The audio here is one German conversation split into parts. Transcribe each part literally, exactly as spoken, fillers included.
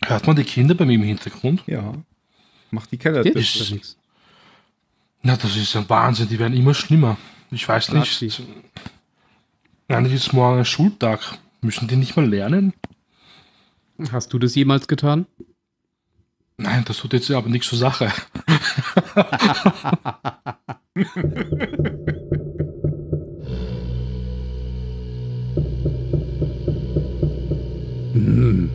Hört man die Kinder bei mir im Hintergrund? Ja. Macht die Keller. Geht Das ist nichts. Na, das ist ein Wahnsinn, die werden immer schlimmer. Ich weiß Nazi. nicht. Eigentlich ist morgen ein Schultag. Müssen die nicht mal lernen? Hast du das jemals getan? Nein, das tut jetzt aber nichts zur Sache. Hm.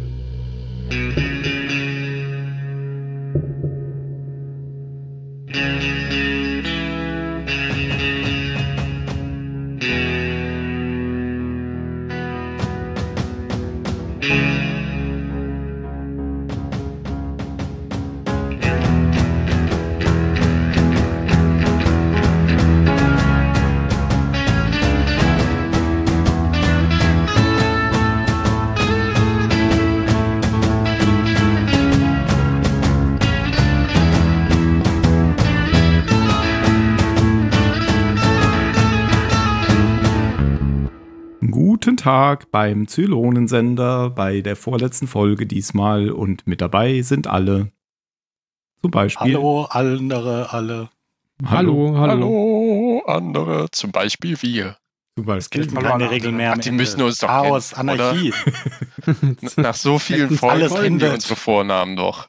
Guten Tag beim Zylonensender, bei der vorletzten Folge diesmal und mit dabei sind alle. Zum Beispiel. Hallo, andere, alle. Hallo, hallo. Hallo, andere, zum Beispiel wir. Zum Es Beispiel. gelten keine Regeln mehr am Ach, die Ende. müssen uns doch Chaos, kennen, Anarchie. N- Nach so vielen Letztens Folgen alles kennen wir endet. unsere Vornamen doch.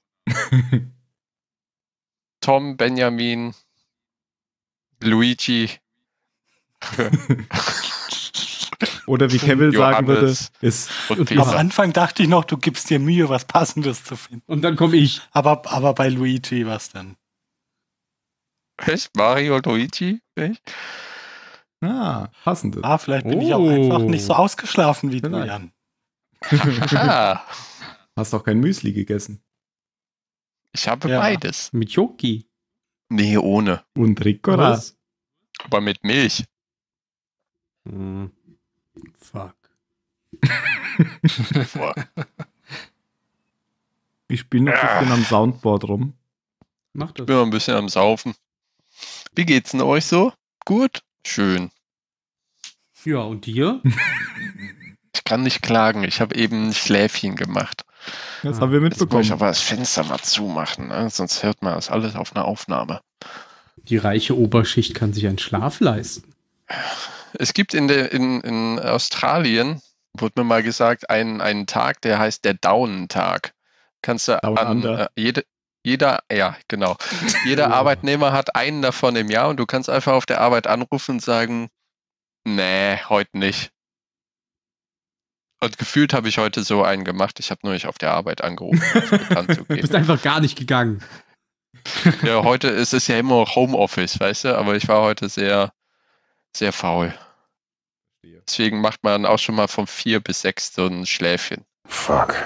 Tom, Benjamin, Luigi, Oder wie Kevin sagen würde, Johannes ist und Am Peter. Anfang dachte ich noch, du gibst dir Mühe, was Passendes zu finden. Und dann komme ich. Aber, aber bei Luigi, was denn? Echt? Mario, Luigi? Echt? ah, passend. Ah, vielleicht bin ich auch Oh. einfach nicht so ausgeschlafen wie du, Vielleicht. Jan. Aha, Hast doch kein Müsli gegessen. ich habe Ja. beides. Mit Joki. Nee, ohne. Und Ricola. Was? Aber mit Milch. Hm. Fuck. Boah. Ich spiele noch ein bisschen am Soundboard rum. Mach das. Ich bin noch ein bisschen am Saufen. Wie geht's denn euch so? Gut? Schön. Ja, und dir? Ich kann nicht klagen. Ich habe eben ein Schläfchen gemacht. Das Ah, haben wir Jetzt muss ich mitbekommen. aber das Fenster mal zumachen, ne? Sonst hört man das alles auf einer Aufnahme. Die reiche Oberschicht kann sich einen Schlaf leisten. Es gibt in, der, in, in Australien, wurde mir mal gesagt, einen, einen Tag, der heißt der Daunentag. Kannst du Down an Under. äh, jede, jeder, ja, genau. Jeder Arbeitnehmer hat einen davon im Jahr und du kannst einfach auf der Arbeit anrufen und sagen, nee, heute nicht. Und gefühlt habe ich heute so einen gemacht. Ich habe nur nicht auf der Arbeit angerufen, um es bekannt zu Du geben. bist einfach gar nicht gegangen. Ja, heute ist es ja immer noch Homeoffice, weißt du, aber ich war heute sehr, sehr faul. Deswegen macht man auch schon mal von vier bis sechs so ein Schläfchen. Fuck.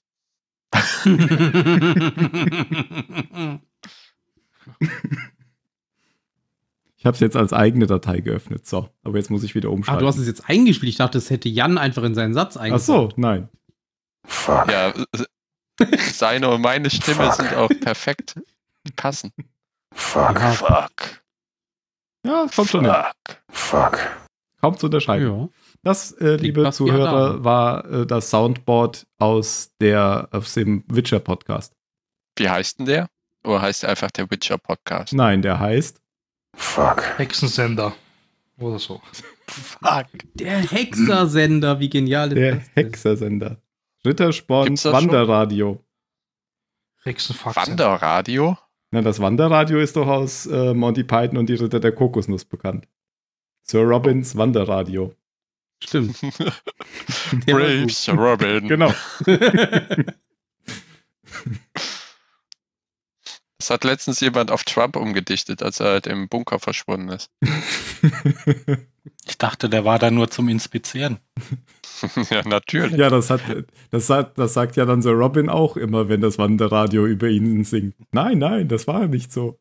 Ich habe es jetzt als eigene Datei geöffnet. So, aber jetzt muss ich wieder Ah, umschalten. du hast es jetzt eingespielt. Ich dachte, das hätte Jan einfach in seinen Satz Ach eingebaut. so, nein. Fuck. Ja, seine und meine Stimme sind auch perfekt. Die passen. Fuck. Ja. Fuck. Ja, es kommt schon hin. Fuck. Fuck. Kaum zu unterscheiden. Ja. Das, äh, liebe fast wie Zuhörer, Adam. war äh, das Soundboard aus, der, aus dem Witcher-Podcast. Wie heißt denn der? Oder heißt der einfach der Witcher Podcast? Nein, der heißt Fuck. Hexensender. Oder so. Fuck. Der Hexersender, wie genial ist der das denn? Hexersender. Rittersporns Gibt's das schon? Wanderradio. Hexenfuck. Wanderradio? Na, das Wanderradio ist doch aus äh, Monty Python und die Ritter der Kokosnuss bekannt. Sir Robins Wanderradio. Stimmt. Der war Brave gut. Sir Robin. Genau. Das hat letztens jemand auf Trump umgedichtet, als er halt im Bunker verschwunden ist. Ich dachte, der war da nur zum Inspizieren. Ja, natürlich. Ja, das hat, das sagt, das sagt ja dann Sir Robin auch immer, wenn das Wanderradio über ihn singt. Nein, nein, das war nicht so.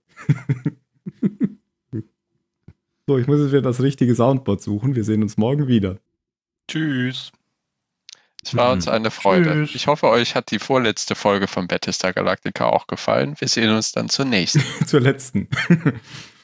So, ich muss jetzt wieder das richtige Soundboard suchen. Wir sehen uns morgen wieder. Tschüss. Es war uns eine Freude. Tschüss. Ich hoffe, euch hat die vorletzte Folge von Battlestar Galactica auch gefallen. Wir sehen uns dann zur nächsten. Zur letzten.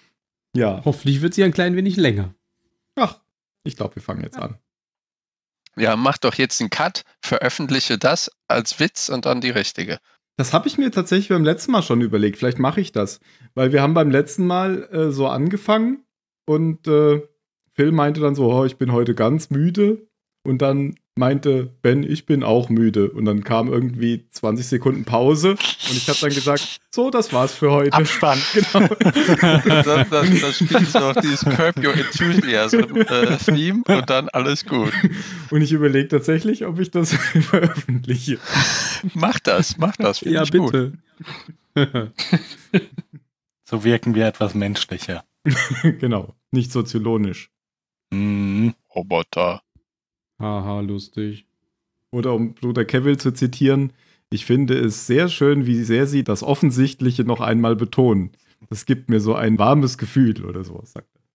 Ja. Hoffentlich wird sie ein klein wenig länger. Ach, ich glaube, wir fangen jetzt an. Ja, mach doch jetzt einen Cut, veröffentliche das als Witz und dann die richtige. Das habe ich mir tatsächlich beim letzten Mal schon überlegt. Vielleicht mache ich das. Weil wir haben beim letzten Mal äh, so angefangen und äh, Phil meinte dann so, oh, ich bin heute ganz müde. Und dann meinte Ben, ich bin auch müde. Und dann kam irgendwie zwanzig Sekunden Pause und ich habe dann gesagt, so, das war's für heute. Abspann. Genau. dann, dann, dann spielst du noch dieses Curb Your Enthusiasm äh, Theme und dann alles gut. Und ich überlege tatsächlich, ob ich das veröffentliche. Mach das, mach das. Ja, ich gut. bitte. So wirken wir etwas menschlicher. Genau, nicht soziologisch. Mhm. Roboter. Haha, lustig. Oder um Bruder Kevil zu zitieren, ich finde es sehr schön, wie sehr sie das Offensichtliche noch einmal betonen. Das gibt mir so ein warmes Gefühl oder sowas, sagt er.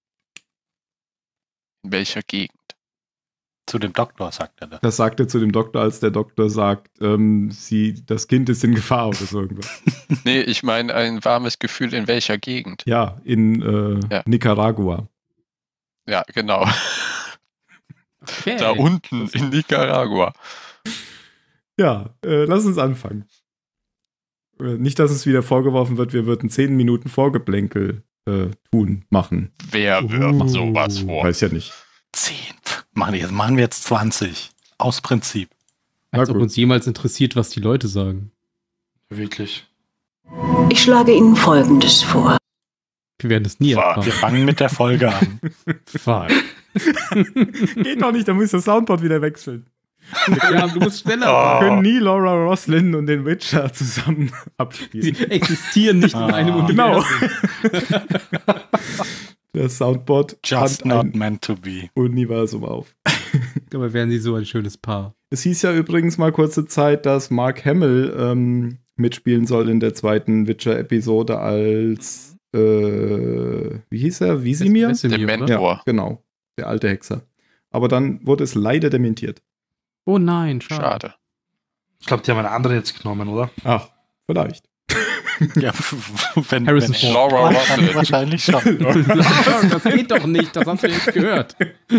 In welcher Gegend? Zu dem Doktor, sagt er das. Das sagt er zu dem Doktor, als der Doktor sagt, ähm, sie, das Kind ist in Gefahr oder so irgendwas. Nee, ich meine ein warmes Gefühl in welcher Gegend? Ja, in äh, Ja. Nicaragua. Ja, genau. Okay. Da unten in Nicaragua. Ja, äh, lass uns anfangen. Äh, nicht, dass es wieder vorgeworfen wird, wir würden zehn Minuten Vorgeplänkel äh, tun, machen. Wer wirft Uh. sowas vor? Weiß ja nicht. Zehn. Machen wir jetzt, machen wir jetzt zwanzig. Aus Prinzip. Als Na ob gut. uns jemals interessiert, was die Leute sagen. Wirklich. Ich schlage Ihnen Folgendes vor. Wir werden es nie Fuck. erfahren. Wir fangen mit der Folge an. Fuck. Geht doch nicht, da muss das Soundboard wieder wechseln. Ja, du musst schneller Wir Oh. können nie Laura Roslin und den Witcher zusammen Sie abspielen. existieren nicht in Ah. einem Genau. Universum. Das Soundboard Just fand not ein meant to be. Universum auf. Aber wären sie so ein schönes Paar. Es hieß ja übrigens mal kurze Zeit, dass Mark Hamill ähm, mitspielen soll in der zweiten Witcher-Episode als, äh, wie hieß er? Wisimir? Wesemir, Der oder? Mentor. Ja, genau. Der alte Hexer. Aber dann wurde es leider dementiert. Oh nein, schade. Schade. Ich glaube, die haben einen anderen jetzt genommen, oder? Ach, vielleicht. Ja, wenn, Harrison wenn Ford. Laura dann Roslin. wahrscheinlich schon. Das geht doch nicht, das hast du jetzt gehört.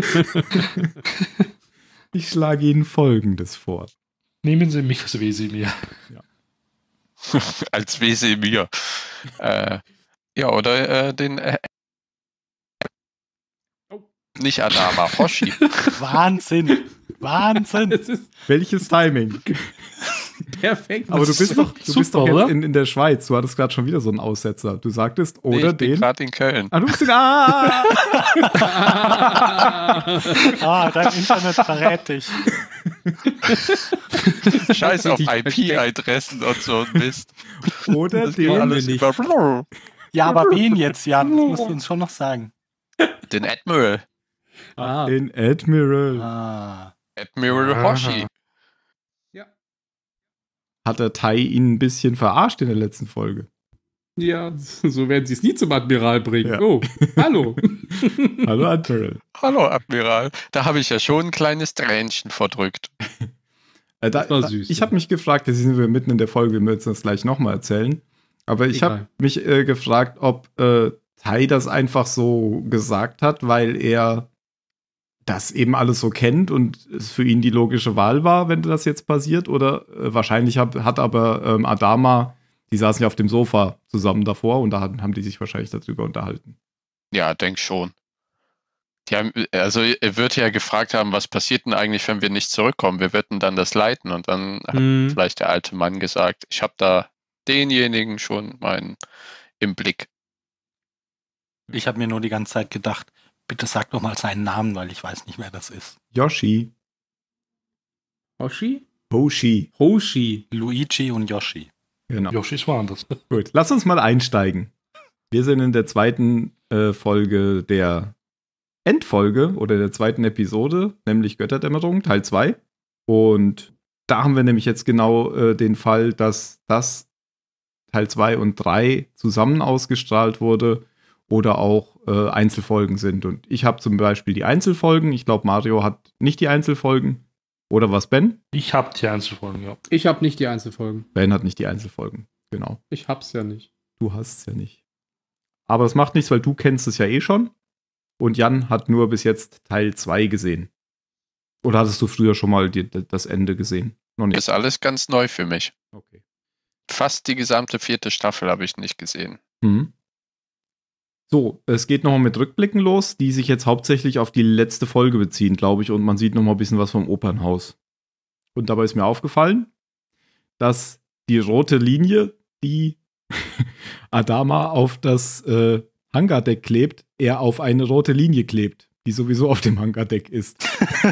Ich schlage Ihnen Folgendes vor. Nehmen Sie mich als Wesemir. Als Wesemir. äh, ja, oder äh, den äh, nicht Adama, Hoshi. Wahnsinn. Wahnsinn. Das ist Welches Timing? perfekt. Aber du bist doch, du super, bist doch oder? jetzt in, in der Schweiz. Du hattest gerade schon wieder so einen Aussetzer. Du sagtest, Nee, oder ich bin den. gerade in Köln. Ah, du bist in. Ah! Ah, dein Internet verrät dich. Scheiß auf richtig I P-Adressen und so ein Mist. Oder Das geht den. alles wir nicht. über Ja, aber wen jetzt, Jan? Das musst du uns schon noch sagen. den Admiral. Ah, Den Admiral. Ah. Admiral Aha. Hoshi. Hat der Tai ihn ein bisschen verarscht in der letzten Folge. ja, so werden sie es nie zum Admiral bringen. Ja. Oh, hallo. Hallo Admiral. Hallo Admiral. Da habe ich ja schon ein kleines Tränchen verdrückt. Äh, da, Das war da, süß, ich ja. habe mich gefragt, jetzt sind wir mitten in der Folge, wir müssen das gleich nochmal erzählen. Aber ich habe Egal. mich äh, gefragt, ob äh, Tai das einfach so gesagt hat, weil er das eben alles so kennt und es für ihn die logische Wahl war, wenn das jetzt passiert. Oder äh, wahrscheinlich hat, hat aber ähm, Adama, die saßen ja auf dem Sofa zusammen davor und da haben, haben die sich wahrscheinlich darüber unterhalten. Ja, denk schon. Die haben, also er wird ja gefragt haben, was passiert denn eigentlich, wenn wir nicht zurückkommen? Wir würden dann das leiten und dann hat Hm. vielleicht der alte Mann gesagt, ich habe da denjenigen schon meinen im Blick. Ich habe mir nur die ganze Zeit gedacht, bitte sag doch mal seinen Namen, weil ich weiß nicht, wer das ist. Yoshi. Hoshi? Hoshi. Hoshi. Luigi und Yoshi. Genau. Yoshi ist woanders. Gut, lass uns mal einsteigen. Wir sind in der zweiten äh, Folge der Endfolge oder der zweiten Episode, nämlich Götterdämmerung, Teil zwei. Und da haben wir nämlich jetzt genau äh, den Fall, dass das Teil zwei und drei zusammen ausgestrahlt wurde oder auch äh, Einzelfolgen sind. Und ich habe zum Beispiel die Einzelfolgen. Ich glaube, Mario hat nicht die Einzelfolgen. Oder was, Ben? Ich habe die Einzelfolgen, ja. Ich habe nicht die Einzelfolgen. Ben hat nicht die Einzelfolgen. Genau. Ich hab's ja nicht. Du hast es ja nicht. Aber das macht nichts, weil du kennst es ja eh schon. Und Jan hat nur bis jetzt Teil zwei gesehen. Oder hattest du früher schon mal die, das Ende gesehen? Noch nicht. Ist alles ganz neu für mich. Okay. Fast die gesamte vierte Staffel habe ich nicht gesehen. Mhm. So, es geht nochmal mit Rückblicken los, die sich jetzt hauptsächlich auf die letzte Folge beziehen, glaube ich, und man sieht nochmal ein bisschen was vom Opernhaus. Und dabei ist mir aufgefallen, dass die rote Linie, die Adama auf das äh, Hangardeck klebt, er auf eine rote Linie klebt, die sowieso auf dem Hangardeck ist.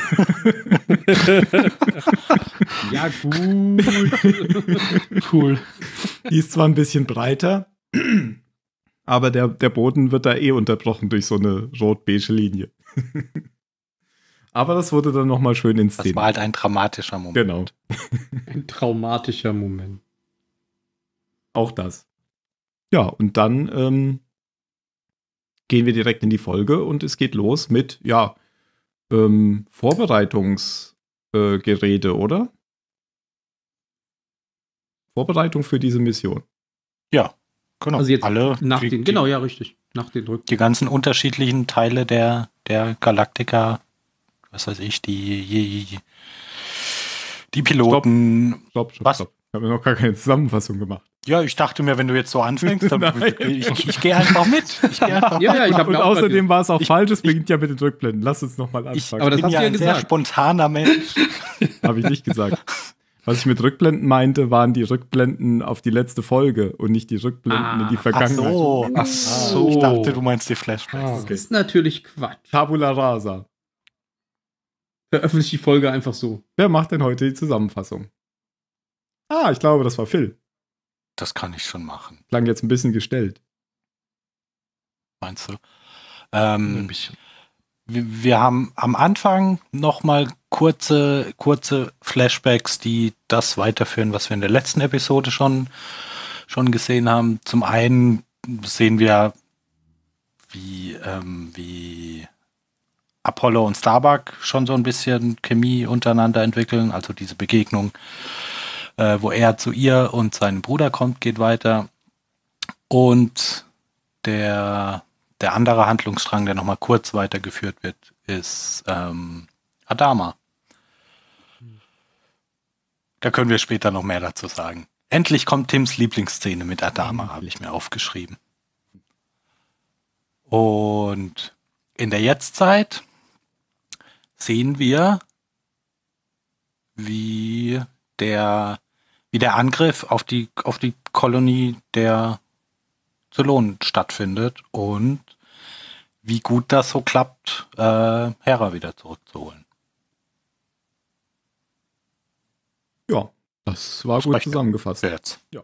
Ja, gut. Cool. Die ist zwar ein bisschen breiter, aber der, der Boden wird da eh unterbrochen durch so eine rot-beige Linie. Aber das wurde dann nochmal schön Das inszeniert. war halt ein dramatischer Moment. Genau, Ein traumatischer Moment. auch das. Ja, und dann ähm, gehen wir direkt in die Folge und es geht los mit, ja, ähm, Vorbereitungsgerede, äh, oder? Vorbereitung für diese Mission. Ja, genau. Also jetzt alle nach die, den, genau, ja, richtig. Nach den Rück. die ganzen unterschiedlichen Teile der, der Galactica, was weiß ich, die, die, die Piloten. Stopp, stopp, Was? stopp. Ich habe mir noch gar keine Zusammenfassung gemacht. Ja, ich dachte mir, wenn du jetzt so anfängst, dann Nein. ich, ich, ich gehe einfach mit. Ich geh einfach Ja, ja, ich habe Und mir auch außerdem war es auch Ich- falsch, es ich- beginnt ja mit den Rückblenden. Lass uns nochmal Ich anfangen. Aber das bin hast ja du ja ein sehr gesagt. spontaner Mensch. Habe ich nicht gesagt. Was ich mit Rückblenden meinte, waren die Rückblenden auf die letzte Folge und nicht die Rückblenden Ah, in die Ach Vergangenheit. so. Ach Ah, so. Ich dachte, du meinst die Flashbacks. Ah, Das okay. ist natürlich Quatsch. Tabula rasa. Veröffentliche die Folge einfach so. Wer macht denn heute die Zusammenfassung? Ah, ich glaube, das war Phil. Das kann ich schon machen, Klang jetzt ein bisschen gestellt. meinst du? Ein Ähm, bisschen. wir, wir haben am Anfang nochmal kurze, kurze Flashbacks, die das weiterführen, was wir in der letzten Episode schon, schon gesehen haben. Zum einen sehen wir, wie, ähm, wie Apollo und Starbuck schon so ein bisschen Chemie untereinander entwickeln, also diese Begegnung, äh, wo er zu ihr und seinem Bruder kommt, geht weiter. Und der, der andere Handlungsstrang, der nochmal kurz weitergeführt wird, ist ähm, Adama. Da können wir später noch mehr dazu sagen. Endlich kommt Tims Lieblingsszene mit Adama, habe ich mir aufgeschrieben. Und in der Jetztzeit sehen wir, wie der, wie der Angriff auf die, auf die Kolonie der Zylonen stattfindet und wie gut das so klappt, äh, Hera wieder zurückzuholen. Ja, das war gut Sprecht zusammengefasst. Jetzt. Ja.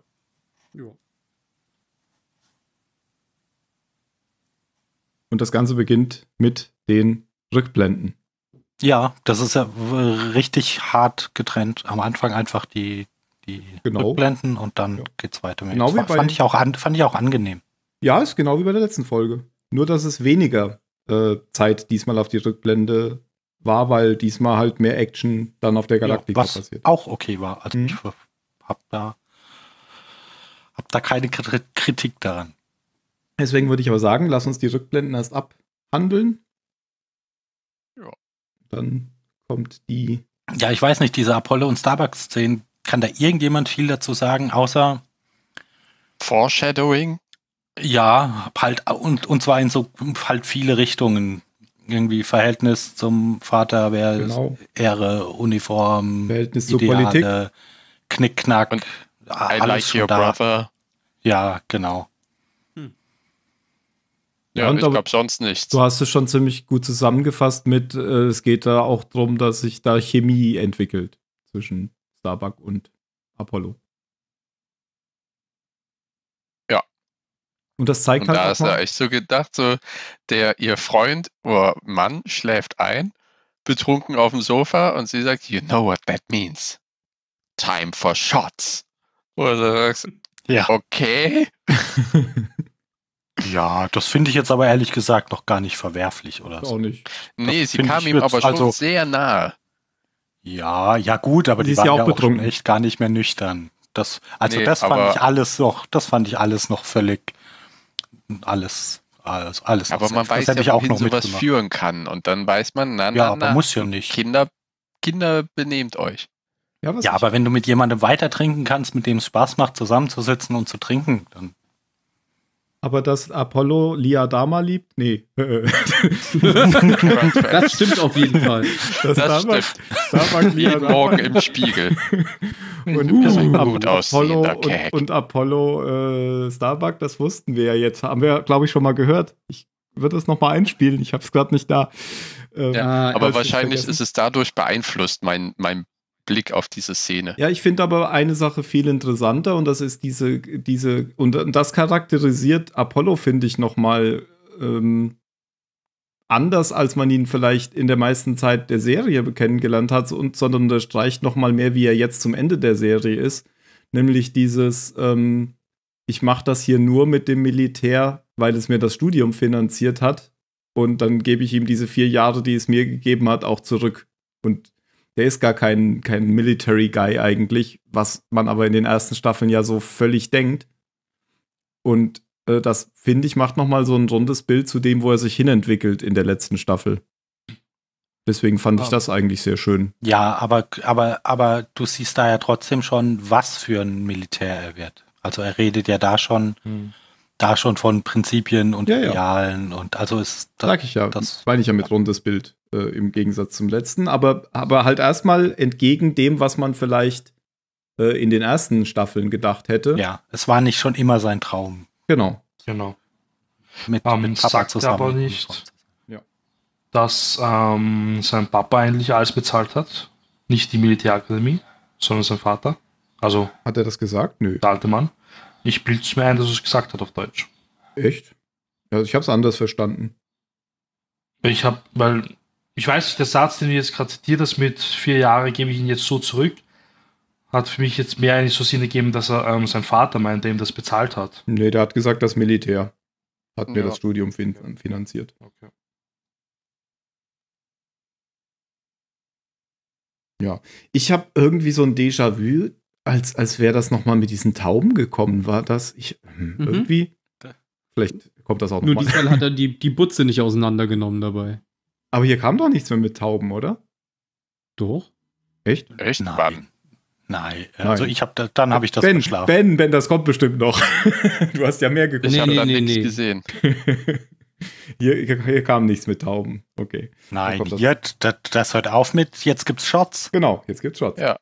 Und das Ganze beginnt mit den Rückblenden. Ja, das ist ja w- richtig hart getrennt. Am Anfang einfach die, die Genau. Rückblenden und dann Ja. geht's weiter mit. Genau Das wie war, bei- fand ich auch an, fand ich auch angenehm. Ja, ist genau wie bei der letzten Folge. Nur, dass es weniger äh, Zeit diesmal auf die Rückblende war, weil diesmal halt mehr Action dann auf der Galaktika was passiert. auch okay war. Also Mhm. ich hab da, hab da keine Kri- Kritik daran. Deswegen würde ich aber sagen, lass uns die Rückblenden erst abhandeln. Ja. Dann kommt die. Ja, ich weiß nicht, diese Apollo- und Starbucks-Szenen, kann da irgendjemand viel dazu sagen, außer Foreshadowing? ja, halt, und, und zwar in so halt viele Richtungen. Irgendwie Verhältnis zum Vater, wer Genau. Ehre, Uniform, Verhältnis zur Ideale, Politik. Knickknack, Und I alles like schon your da. brother. Ja, genau. Ja, und ich aber- glaube sonst nichts. Du hast es schon ziemlich gut zusammengefasst mit, äh, es geht da auch darum, dass sich da Chemie entwickelt zwischen Starbuck und Apollo. Ja. Und das zeigt Und halt da auch ist er mal, echt so gedacht, so der ihr Freund oder Mann schläft ein, betrunken auf dem Sofa und sie sagt, you know what that means. Time for shots. Oder du sagst, Ja. okay. Ja, das finde ich jetzt aber ehrlich gesagt noch gar nicht verwerflich oder auch so. nicht. Nee, Das sie find kam ich ihm jetzt aber schon also- sehr nahe. Ja, ja gut, aber Die die, ist waren ja ja auch auch, schon betrunken. echt gar nicht mehr nüchtern. Das, also Nee, das fand aber- ich alles noch, das fand ich alles noch völlig, alles, alles, alles. Aber noch man safe. weiß das hätte ja, ich auch wohin noch sowas mitgemacht. führen kann. Und dann weiß man, na, na, Ja, aber na, muss ja nicht. Kinder Kinder, benehmt euch. Ja, was Ja, ich- aber wenn du mit jemandem weiter trinken kannst, mit dem es Spaß macht, zusammenzusitzen und zu trinken, dann aber dass Apollo Liadama liebt? Nee. Das stimmt auf jeden Fall. Das, Das Starbuck, stimmt. Starbuck Jeden Morgen im Spiegel. Und, Du bist ein Ap- gut Apollo aussehender und, Kek. und Apollo äh, Starbuck, das wussten wir ja jetzt. Haben wir, glaube ich, schon mal gehört. Ich würde es nochmal einspielen. Ich habe es gerade nicht da. Ähm, Ja, Ah, Aber hab's wahrscheinlich vergessen. ist es dadurch beeinflusst, mein, mein Blick auf diese Szene. Ja, ich finde aber eine Sache viel interessanter und das ist diese, diese, und das charakterisiert Apollo, finde ich, nochmal ähm, anders, als man ihn vielleicht in der meisten Zeit der Serie kennengelernt hat, und, sondern unterstreicht nochmal mehr, wie er jetzt zum Ende der Serie ist. Nämlich dieses, ähm, ich mache das hier nur mit dem Militär, weil es mir das Studium finanziert hat und dann gebe ich ihm diese vier Jahre, die es mir gegeben hat, auch zurück. Und der ist gar kein, kein Military Guy eigentlich, was man aber in den ersten Staffeln ja so völlig denkt. Und äh, das, finde ich, macht nochmal so ein rundes Bild zu dem, wo er sich hinentwickelt in der letzten Staffel. Deswegen fand ich Ah. das eigentlich sehr schön. ja, aber, aber, aber du siehst da ja trotzdem schon, was für ein Militär er wird. Also er redet ja da schon, da schon von Prinzipien und Ja, ja. Idealen und also ist das, Sag ich ja, das- meine ich ja mit rundes Bild äh, im Gegensatz zum letzten. Aber, aber halt erstmal entgegen dem, was man vielleicht äh, in den ersten Staffeln gedacht hätte. ja, es war nicht schon immer sein Traum, Genau. Genau. mit, Ähm, mit Papa sagt er zusammen. aber und nicht. so. Dass ähm, sein Papa eigentlich alles bezahlt hat. Nicht die Militärakademie, sondern sein Vater. Also Hat er das gesagt? Nö. der alte Mann. Ich bilde es mir ein, dass er es gesagt hat auf Deutsch. Echt? Ja, ich habe es anders verstanden. Ich habe, weil, ich weiß nicht, der Satz, den du jetzt gerade zitiert hast, mit vier Jahren gebe ich ihn jetzt so zurück, hat für mich jetzt mehr eigentlich so Sinn gegeben, dass er ähm, sein Vater meint, der ihm das bezahlt hat. Nee, der hat gesagt, das Militär hat mir Ja. das Studium fin finanziert. Okay. Ich habe irgendwie so ein Déjà-vu, als, als wäre das nochmal mit diesen Tauben gekommen. War das? Ich, hm, Mhm. Irgendwie? Vielleicht kommt das auch Nur nochmal. diesmal hat er die, die Butze nicht auseinandergenommen dabei. Aber hier kam doch nichts mehr mit Tauben, oder? Doch. Echt? Echt? Nein. Wann? Nein, also Nein. ich habe, dann habe ich das Ben, verschlafen. Ben, Ben, das kommt bestimmt noch. Du hast ja mehr geguckt. Ich Nee, habe nee, da nee, nichts nee. gesehen. hier, hier kam nichts mit Tauben. Okay. Nein, kommt das. jetzt, das, das hört auf mit, jetzt gibt's Shots. Genau, jetzt gibt's Shots. Ja,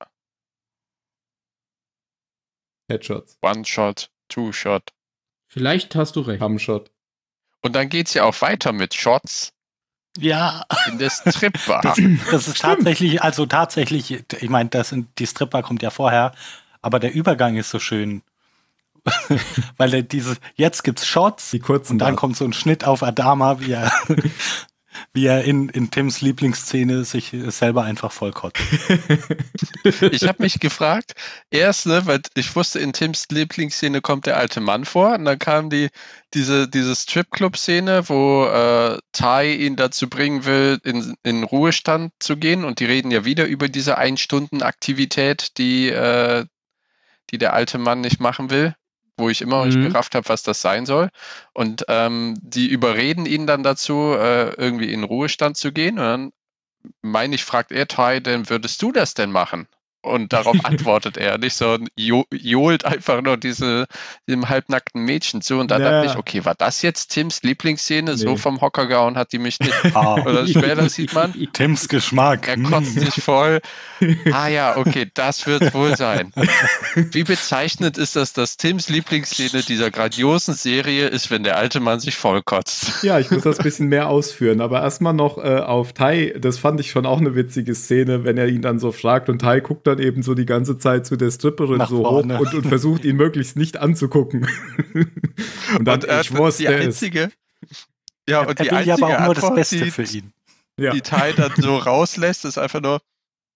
Headshots, One-Shot, Two-Shot. Vielleicht hast du recht. Come-Shot. Und dann geht's ja auch weiter mit Shots Ja, in der Stripbar. das, das ist tatsächlich, also tatsächlich, ich meine, das sind, die Stripper kommt ja vorher, aber der Übergang ist so schön. Weil er diese, jetzt gibt's Shots Die kurzen und dann Darts. kommt so ein Schnitt auf Adama, wie er, wie er in, in Tims Lieblingsszene sich selber einfach vollkotzt. Ich habe mich gefragt, erst, ne, weil ich wusste, in Tims Lieblingsszene kommt der alte Mann vor und dann kam die, diese, diese Stripclub-Szene, wo äh, Ty ihn dazu bringen will, in, in Ruhestand zu gehen und die reden ja wieder über diese Ein-Stunden-Aktivität, die, äh, die der alte Mann nicht machen will, wo ich immer noch nicht Mhm. gerafft habe, was das sein soll. Und ähm, die überreden ihn dann dazu, äh, irgendwie in Ruhestand zu gehen. Und dann meine ich, fragt er Ty, denn würdest du das denn machen? Und darauf antwortet er nicht so, jo johlt einfach nur diese, diesem halbnackten Mädchen zu. Und dann Ja. dachte ich, okay, war das jetzt Tims Lieblingsszene? So Nee. vom Hocker gehauen hat die mich nicht. Ah, Oder später sieht man, Tims Geschmack. er kotzt sich voll. Ah ja, okay, das wird wohl sein. Wie bezeichnend ist das, dass Tims Lieblingsszene dieser grandiosen Serie ist, wenn der alte Mann sich vollkotzt. Ja, ich muss das ein bisschen mehr ausführen, aber erstmal noch äh, auf Ty, das fand ich schon auch eine witzige Szene, wenn er ihn dann so fragt und Ty guckt dann eben so die ganze Zeit zu der Stripperin Nach so vorne. hoch und, und versucht ihn möglichst nicht anzugucken. und dann, Und er ich hat wusste die es. einzige, ja, und Er die will ja einzige aber auch nur das Antwort, Beste die, für ihn. Ja. die Ty dann so rauslässt, ist einfach nur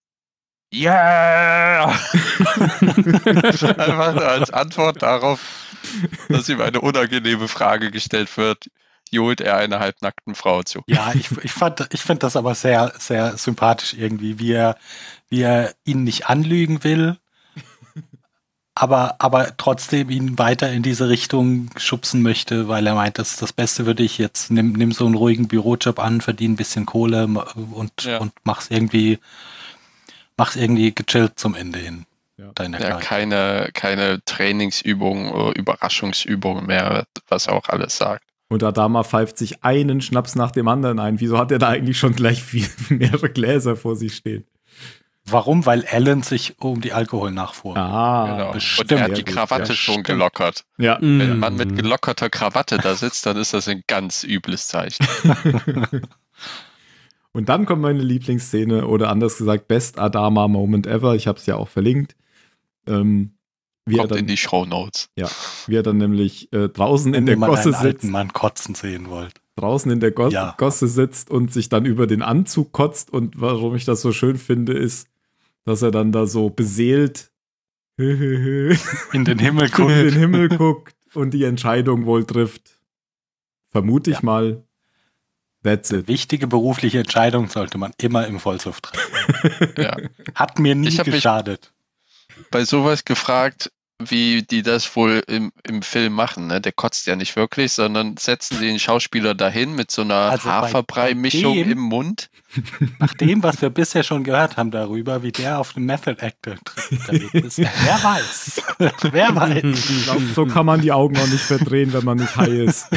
Yeah! Einfach nur als Antwort darauf, dass ihm eine unangenehme Frage gestellt wird, johlt er einer halbnackten Frau zu. Ja, ich, ich fand, ich finde das aber sehr, sehr sympathisch irgendwie, wie er, wie er ihn nicht anlügen will, aber, aber trotzdem ihn weiter in diese Richtung schubsen möchte, weil er meint, das ist das Beste für dich. Jetzt nimm, nimm so einen ruhigen Bürojob an, verdien ein bisschen Kohle und, Ja. und mach's irgendwie, mach's irgendwie gechillt zum Ende hin. Ja. Deine Ja, Kleine. keine, keine Trainingsübungen oder Überraschungsübungen mehr, was auch alles sagt. Und Adama pfeift sich einen Schnaps nach dem anderen ein. Wieso hat er da eigentlich schon gleich viel, mehrere Gläser vor sich stehen? Warum? Weil Alan sich um die Alkoholnachfuhr. Ah, Genau. bestimmt. Und er hat Sehr die gut, Krawatte ja, schon stimmt. gelockert. ja. Mm. Wenn ein Mann mit gelockerter Krawatte da sitzt, dann ist das ein ganz übles Zeichen. Und dann kommt meine Lieblingsszene, oder anders gesagt, Best Adama Moment Ever. Ich habe es ja auch verlinkt. Ähm, wie, er Kommt dann, in die Shownotes. wie er dann nämlich äh, draußen in Wenn der ihr mal Gosse einen sitzt. alten Mann kotzen sehen wollt. draußen in der Gos Ja. Gosse sitzt und sich dann über den Anzug kotzt. Und warum ich das so schön finde, ist, dass er dann da so beseelt in In den Himmel guckt. den Himmel guckt und die Entscheidung wohl trifft. Vermute ich Ja. mal. That's it. Wichtige berufliche Entscheidung sollte man immer im Vollsuff treffen. Ja. Hat mir nie Ich hab mich- geschadet. Bei sowas gefragt, wie die das wohl im, im Film machen. Ne? Der kotzt ja nicht wirklich, sondern setzen sie den Schauspieler dahin mit so einer Also bei- Haferbrei-Mischung bei dem- im Mund. Nach dem, was wir bisher schon gehört haben darüber, wie der auf dem Method Actor unterwegs ist, wer weiß. Wer weiß. Ich glaub, so kann man die Augen auch nicht verdrehen, wenn man nicht high ist.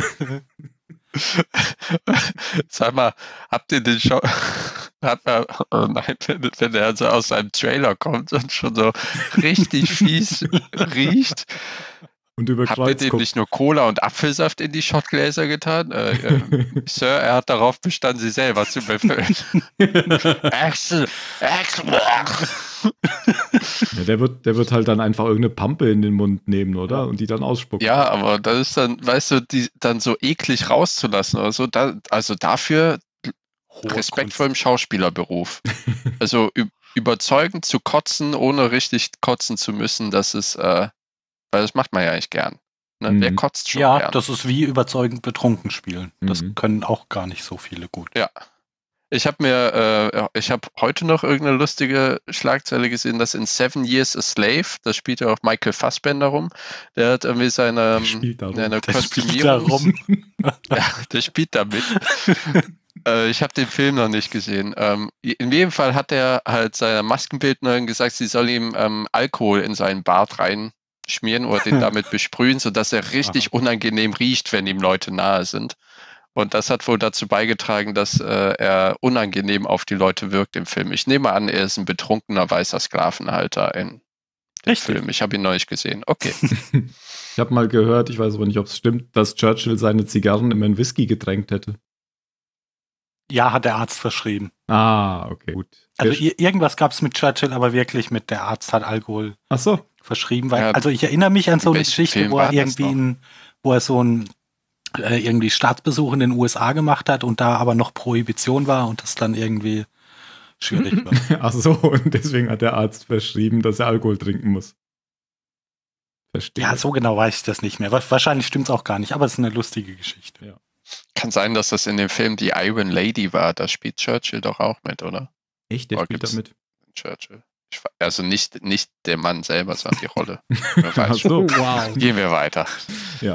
Sag mal, habt ihr den Schau... Hat man, oh nein, wenn, wenn er also aus seinem Trailer kommt und schon so richtig fies riecht. Und über Habt ihr Kreuz dem guckt. nicht nur Cola und Apfelsaft in die Shotgläser getan? Äh, äh, Sir, er hat darauf bestanden, sie selber zu befüllen. Axel, Axel. Ja, der, wird, der wird halt dann einfach irgendeine Pampe in den Mund nehmen, oder? Und die dann ausspucken. Ja, aber das ist dann, weißt du, die dann so eklig rauszulassen oder so, da, also dafür Hohe Respekt Kunst. vor dem Schauspielerberuf. Also ü- überzeugend zu kotzen, ohne richtig kotzen zu müssen, das ist, äh, weil das macht man ja eigentlich gern. Ne? Mhm. Wer kotzt schon Ja, gern? das ist wie überzeugend betrunken spielen. Das Mhm. können auch gar nicht so viele gut. Ja. Ich habe mir, äh, ich habe heute noch irgendeine lustige Schlagzeile gesehen, dass in Seven Years a Slave, das spielt ja auch Michael Fassbender rum, der hat irgendwie seine, Der ähm, spielt da rum. eine Der spielt da Kostümierung. rum. Ja, der spielt damit. äh, ich habe den Film noch nicht gesehen. Ähm, in jedem Fall hat er halt seiner Maskenbildnerin gesagt, sie soll ihm ähm, Alkohol in seinen Bart reinschmieren oder den damit besprühen, sodass er richtig unangenehm riecht, wenn ihm Leute nahe sind. Und das hat wohl dazu beigetragen, dass äh, er unangenehm auf die Leute wirkt im Film. Ich nehme an, er ist ein betrunkener weißer Sklavenhalter in dem Richtig. Film. Ich habe ihn noch nicht gesehen. Okay. Ich habe mal gehört, ich weiß aber nicht, ob es stimmt, dass Churchill seine Zigarren immer in Whisky getränkt hätte. Ja, hat der Arzt verschrieben. Ah, okay, gut. Also Der- ir- irgendwas gab es mit Churchill, aber wirklich mit der Arzt hat Alkohol Ach so. verschrieben. Weil, Ja, also ich erinnere mich an so eine welchen Geschichte, Film wo war er das irgendwie, noch? ein, wo er so ein äh, irgendwie Staatsbesuch in den U S A gemacht hat und da aber noch Prohibition war und das dann irgendwie schwierig war. Ach so, und deswegen hat der Arzt verschrieben, dass er Alkohol trinken muss. Verstehe. Ja, so genau weiß ich das nicht mehr. Wa- Wahrscheinlich stimmt es auch gar nicht, aber es ist eine lustige Geschichte. Kann sein, dass das in dem Film die Iron Lady war. Da spielt Churchill doch auch mit, oder? Echt, der Oh, spielt gibt's- damit. Churchill. Ich, we- also nicht, nicht der Mann selber, sondern die Rolle. Wer Ach weiß schon. so. Wow. Gehen wir weiter. Ja.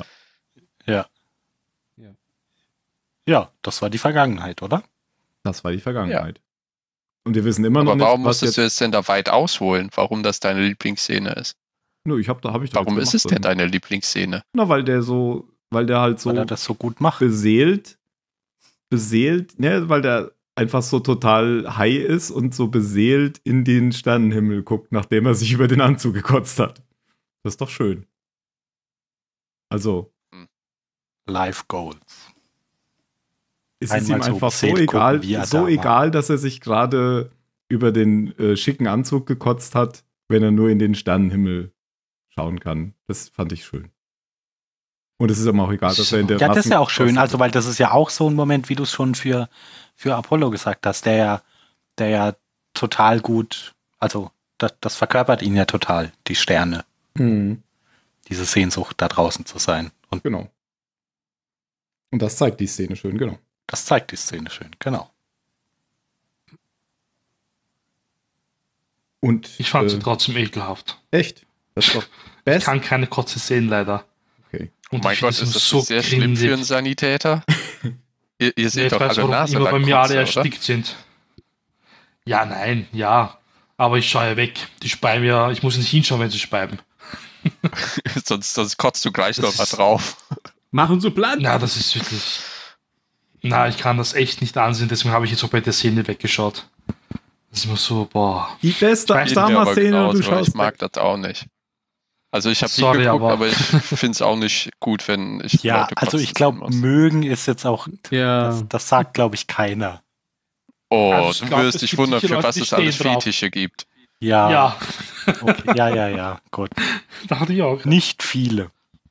Ja, das war die Vergangenheit, oder? Das war die Vergangenheit. Und wir wissen immer Aber noch warum nicht, was musstest jetzt... du jetzt denn da weit ausholen, warum das deine Lieblingsszene ist? Nö, ich hab, da habe ich doch Warum jetzt ist es gemacht, denn oder? deine Lieblingsszene? Na, weil der so, weil der halt so Weil er das so gut macht. beseelt, beseelt, ne, weil der einfach so total high ist und so beseelt in den Sternenhimmel guckt, nachdem er sich über den Anzug gekotzt hat. Das ist doch schön. Also, Life Goals. ist es Einmal ihm so einfach so beseelt egal, gucken, wie er so da war. egal, dass er sich gerade über den äh, schicken Anzug gekotzt hat, wenn er nur in den Sternenhimmel schauen kann. Das fand ich schön. Und es ist ihm auch egal, dass er in der Ja, das ist ja auch Rassen- schön, also weil das ist ja auch so ein Moment, wie du es schon für, für Apollo gesagt hast, der ja, der ja total gut, also das, das verkörpert ihn ja total, die Sterne, Hm, diese Sehnsucht, da draußen zu sein. Und genau. Und das zeigt die Szene schön, genau. das zeigt die Szene schön, genau. Und Ich fand sie äh, trotzdem ekelhaft. echt. Das ist doch Ich best. kann keine Kotze sehen, leider. Okay. Oh Und mein ich Gott, finde ist es das sehr schlimm für einen Sanitäter? ihr, ihr Nee, seht ich doch weiß, alle warum Nase immer bei mir alle oder? erstickt sind. Ja, nein, ja. Aber ich schaue ja weg. Die speiben ja, ich muss nicht hinschauen, wenn sie speiben. sonst, sonst kotzt du gleich Das noch mal ist- drauf. Machen so Plan. Na, das ist wirklich. Na, ich kann das echt nicht ansehen, deswegen habe ich jetzt auch bei der Szene weggeschaut. Das ist immer so, boah. Die beste Ich weiß Geht mir aber Drama-Szene und du genauso. schaust Ich mag weg. das auch nicht. Also ich habe nie Sorry, geguckt, aber- aber, ich finde es auch nicht gut, wenn ich Ja, Leute also kotzen ich glaube, sehen muss. mögen ist jetzt auch, Ja. das, das sagt, glaube ich, keiner. Oh, Also ich du glaub, wirst es dich gibt wundern, sicher für Leute, was die es alles stehen drauf. Fetische gibt. Ja, Ja, okay. ja, ja, ja, gut. dachte ich auch. Nicht viele.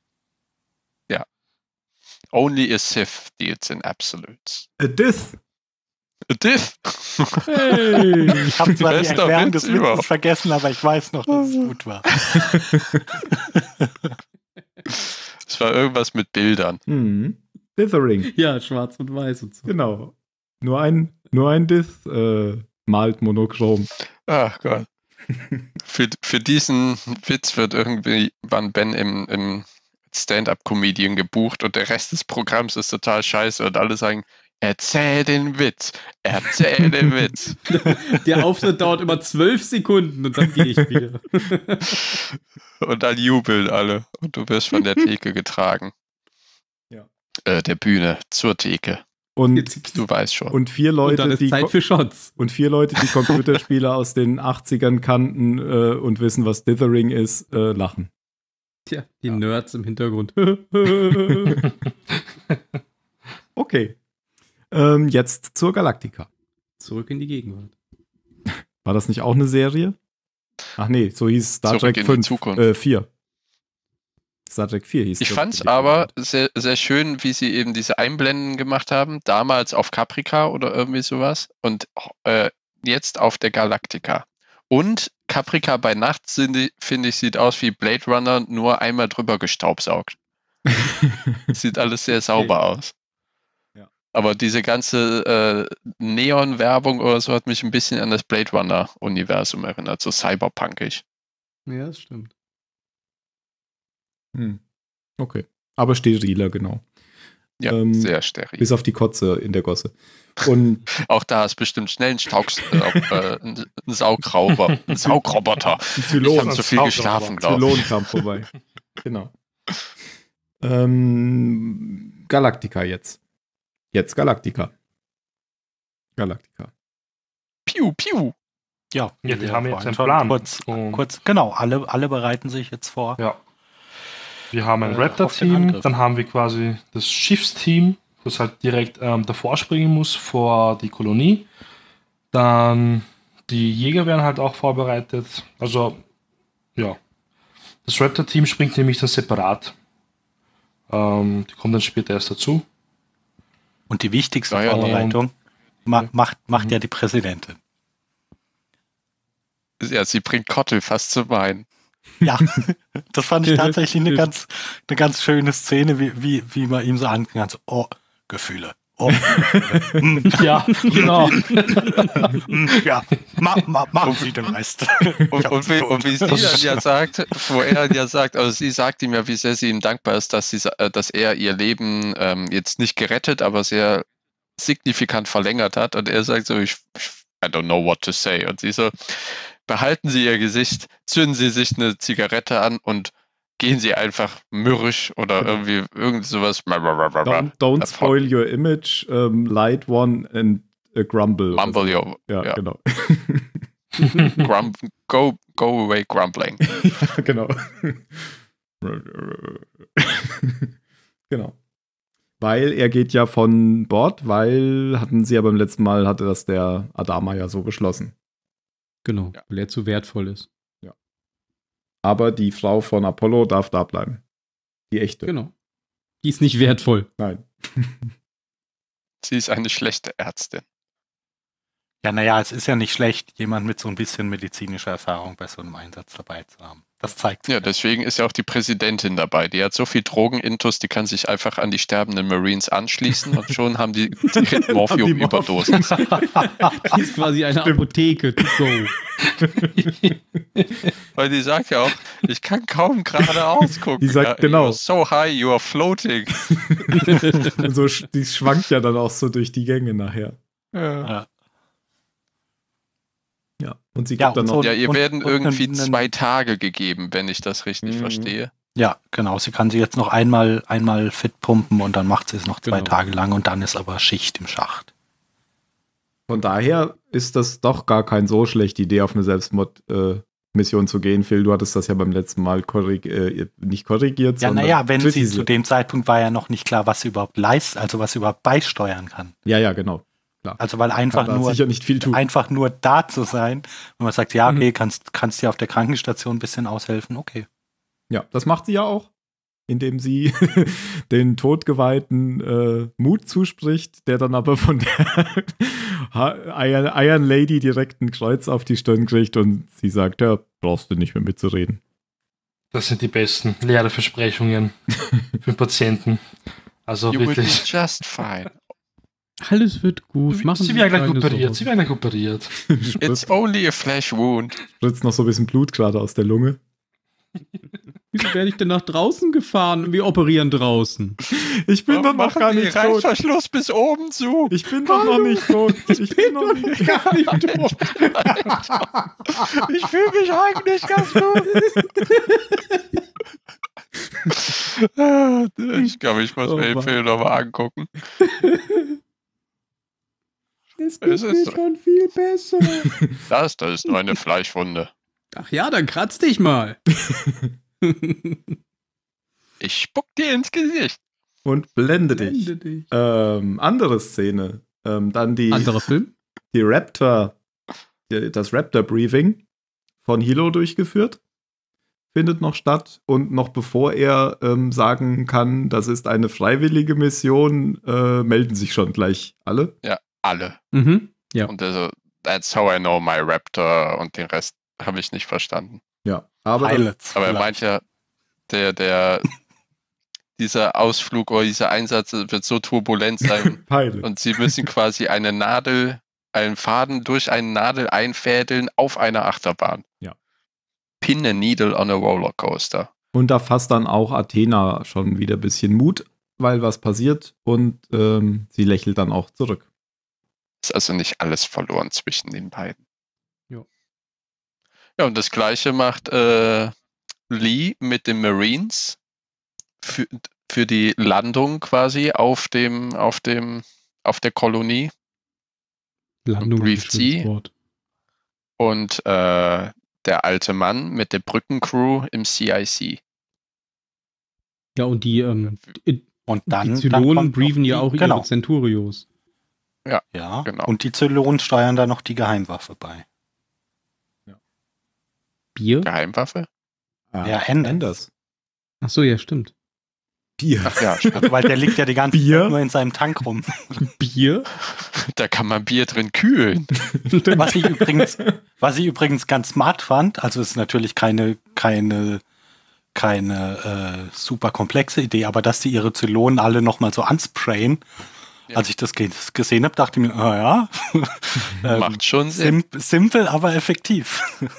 Only a Sith deals in absolutes. A Diss. A Diff! Hey. Ich habe zwar die Bester Erklärung Witz des Witzes überhaupt. vergessen, aber ich weiß noch, dass es gut war. Es war irgendwas mit Bildern. Mhm. Dithering. Ja, schwarz und weiß und so. Genau. Nur ein, nur ein Diss äh, malt monochrom. Ach Gott. für, für diesen Witz wird irgendwie wann Ben im, im Stand-Up-Comedian gebucht und der Rest des Programms ist total scheiße und alle sagen, erzähl den Witz, erzähl den Witz. Der Auftritt dauert immer zwölf Sekunden und dann gehe ich wieder. Und dann jubeln alle und du wirst von der Theke getragen. Ja. Äh, der Bühne zur Theke. Und, Jetzt, Du weißt schon. und vier und Leute, dann ist die Zeit Ko- für Shots. und vier Leute, die Computerspiele aus den achtzigern kannten äh, und wissen, was Dithering ist, äh, lachen. Tja, die Nerds im Hintergrund. Okay. Ähm, jetzt zur Galactica. Zurück in die Gegenwart. War das nicht auch eine Serie? Ach nee, so hieß Star Zurück Trek in die fünf, Zukunft. äh, vier. Star Trek vier hieß Ich Zurück fand es in die aber Gegenwart. sehr, sehr schön, wie sie eben diese Einblenden gemacht haben, damals auf Caprica oder irgendwie sowas und äh, jetzt auf der Galactica. Und Caprica bei Nacht, sind- finde ich, sieht aus wie Blade Runner, nur einmal drüber gestaubsaugt. Sieht alles sehr sauber aus. Ja. Aber diese ganze äh, Neon-Werbung oder so hat mich ein bisschen an das Blade Runner-Universum erinnert, so cyberpunkig. Ja, das stimmt. Hm. Okay. Aber steriler, genau. Ja, Ähm, sehr steril. Bis auf die Kotze in der Gosse. Und Auch da ist bestimmt schnell ein, Staugs äh, äh, ein, ein Saugrauber, ein Saugroboter. ein Ich Zylon, habe zu viel Saugroboter. geschlafen, glaube ich. Zylon kam vorbei. Genau. Ähm, Galactica jetzt. Jetzt Galactica. Galactica. Piu, piu. Ja, Ja, die wir haben jetzt vorhin einen schon Plan. Kurz, Und- kurz, genau, alle, alle bereiten sich jetzt vor. Ja. Wir haben ein Äh, auf den Raptor-Team, Angriff. dann haben wir quasi das Schiffsteam, das halt direkt ähm, davor springen muss vor die Kolonie. Dann die Jäger werden halt auch vorbereitet. Also, ja. Das Raptor-Team springt nämlich dann separat. Ähm, die kommen dann später erst dazu. Und die wichtigste Ja, ja, Vorbereitung ma macht, macht ja die Präsidentin. Ja, sie bringt Kottel fast zu weinen. Ja, das fand ich tatsächlich eine ganz, eine ganz schöne Szene, wie, wie, wie man ihm so anklingt. So, oh, Gefühle. Oh, Gefühle. Hm, Ja, genau. hm, ja, ma, ma, machen Sie den Rest. Und, und, wie, und wie sie Das dann ist- ja sagt, wo er ja sagt, also sie sagt ihm ja, wie sehr sie ihm dankbar ist, dass, sie, sa- äh, dass er ihr Leben ähm, jetzt nicht gerettet, aber sehr signifikant verlängert hat. Und er sagt so, ich, I don't know what to say. Und sie so, behalten Sie Ihr Gesicht, zünden Sie sich eine Zigarette an und gehen Sie einfach mürrisch oder Genau. irgendwie irgend sowas. Don't, don't Erfolg. spoil your image, um, light one and a grumble. oder Mumble so. your, Ja, ja. genau. grum, go, go away grumbling. Ja, genau. Genau. Weil er geht ja von Bord, weil hatten sie ja beim letzten Mal, hatte das der Adama ja so beschlossen. Genau, Ja. weil er zu wertvoll ist. Aber die Frau von Apollo darf da bleiben. Die echte. Genau. Die ist nicht wertvoll. Nein. Sie ist eine schlechte Ärztin. Ja, naja, es ist ja nicht schlecht, jemand mit so ein bisschen medizinischer Erfahrung bei so einem Einsatz dabei zu haben. Das zeigt sich. Ja, deswegen ist ja auch die Präsidentin dabei. Die hat so viel Drogenintus, die kann sich einfach an die sterbenden Marines anschließen und schon haben die direkt Morphium-Überdosen. Die ist quasi eine Apotheke. To go. Weil die sagt ja auch, ich kann kaum geradeaus gucken. Die sagt ja, genau. "You're so high, you are floating. Und so, sch- die schwankt ja dann auch so durch die Gänge nachher. Ja. Ja. Ja, und sie Ja, gibt dann und noch. so- Ja, ihr und- werden und irgendwie nen- zwei Tage gegeben, wenn ich das richtig Mhm. verstehe. Ja, genau. Sie kann sie jetzt noch einmal, einmal fit pumpen und dann macht sie es noch zwei Genau. Tage lang und dann ist aber Schicht im Schacht. Von daher ist das doch gar keine so schlechte Idee, auf eine Selbstmord-Mission zu gehen. Phil, du hattest das ja beim letzten Mal korrig äh, nicht korrigiert, Ja, sondern naja, wenn sie kritisiert. zu dem Zeitpunkt war ja noch nicht klar, was sie überhaupt leistet, also was sie überhaupt beisteuern kann. Ja, ja, genau. Also weil einfach Kann da nur sicher nicht viel tun. einfach nur da zu sein, wenn man sagt, ja, okay, Mhm. kannst, kannst dir auf der Krankenstation ein bisschen aushelfen, okay. Ja, das macht sie ja auch, indem sie den Todgeweihten äh, Mut zuspricht, der dann aber von der Iron, Iron Lady direkt ein Kreuz auf die Stirn kriegt und sie sagt, ja, brauchst du nicht mehr mitzureden. Das sind die besten leere Versprechungen für den Patienten. Also You will be wirklich. just fine. Alles wird gut. Machen Sie werden gleich keine operiert. Sorgen. Sie werden gleich operiert. It's Spritzt, only a flesh wound. spritzt noch so ein bisschen Blut gerade aus der Lunge. Wieso werde ich denn nach draußen gefahren? Wir operieren draußen. Ich bin doch noch Machen gar Sie nicht tot. Reißverschluss bis oben zu. Ich bin doch noch nicht tot. Ich bin noch nicht Gar nicht tot. Ich fühle mich eigentlich ganz gut. Ich glaube, ich muss Oh mir den Mann. Film nochmal angucken. Es Es ist so. schon viel besser. Das, das ist nur eine Fleischwunde. Ach ja, dann kratz dich mal. Ich spuck dir ins Gesicht. und blende dich. Blende dich. Ähm, andere Szene. Ähm, dann die, Anderer Film? die Raptor, die, das Raptor-Briefing von Hilo durchgeführt. Findet noch statt. Und noch bevor er ähm, sagen kann, das ist eine freiwillige Mission, äh, melden sich schon gleich alle. Alle. Mhm. Ja. Und also, that's how I know my Raptor und den Rest habe ich nicht verstanden. Ja, aber dann, Pilots. Aber er vielleicht. meint ja, der, der, dieser Ausflug oder dieser Einsatz wird so turbulent sein Pilot. und sie müssen quasi eine Nadel, einen Faden durch eine Nadel einfädeln auf einer Achterbahn. Ja. Pin a needle on a rollercoaster. Und da fasst dann auch Athena schon wieder ein bisschen Mut, weil was passiert und ähm, sie lächelt dann auch zurück. Ist also nicht alles verloren zwischen den beiden. Jo. Ja, und das Gleiche macht äh, Lee mit den Marines für, für die Landung quasi auf dem, auf dem, auf der Kolonie. Landung brieft ist ein schönes sie. Wort. Und äh, der alte Mann mit der Brückencrew im C I C. Ja, und die, ähm, die, Und dann, die dann Zylonen kommt noch briefen ja die- auch genau. ihre Centurios. Ja, Genau. und die Zylonen steuern da noch die Geheimwaffe bei. Bier? Geheimwaffe? Ah, Ja, Anders. Anders. Ach so, ja, stimmt. Bier. Ach ja, stimmt. Also, weil der liegt ja die ganze Bier? Zeit nur in seinem Tank rum. Bier? Da kann man Bier drin kühlen. Was ich übrigens, was ich übrigens ganz smart fand, also es ist natürlich keine, keine, keine äh, super komplexe Idee, aber dass die ihre Zylonen alle nochmal so ansprayen. Ja. Als ich das ge gesehen habe, dachte ich mir, ah ja, ähm, Macht schon Sinn. sim simpel, aber effektiv.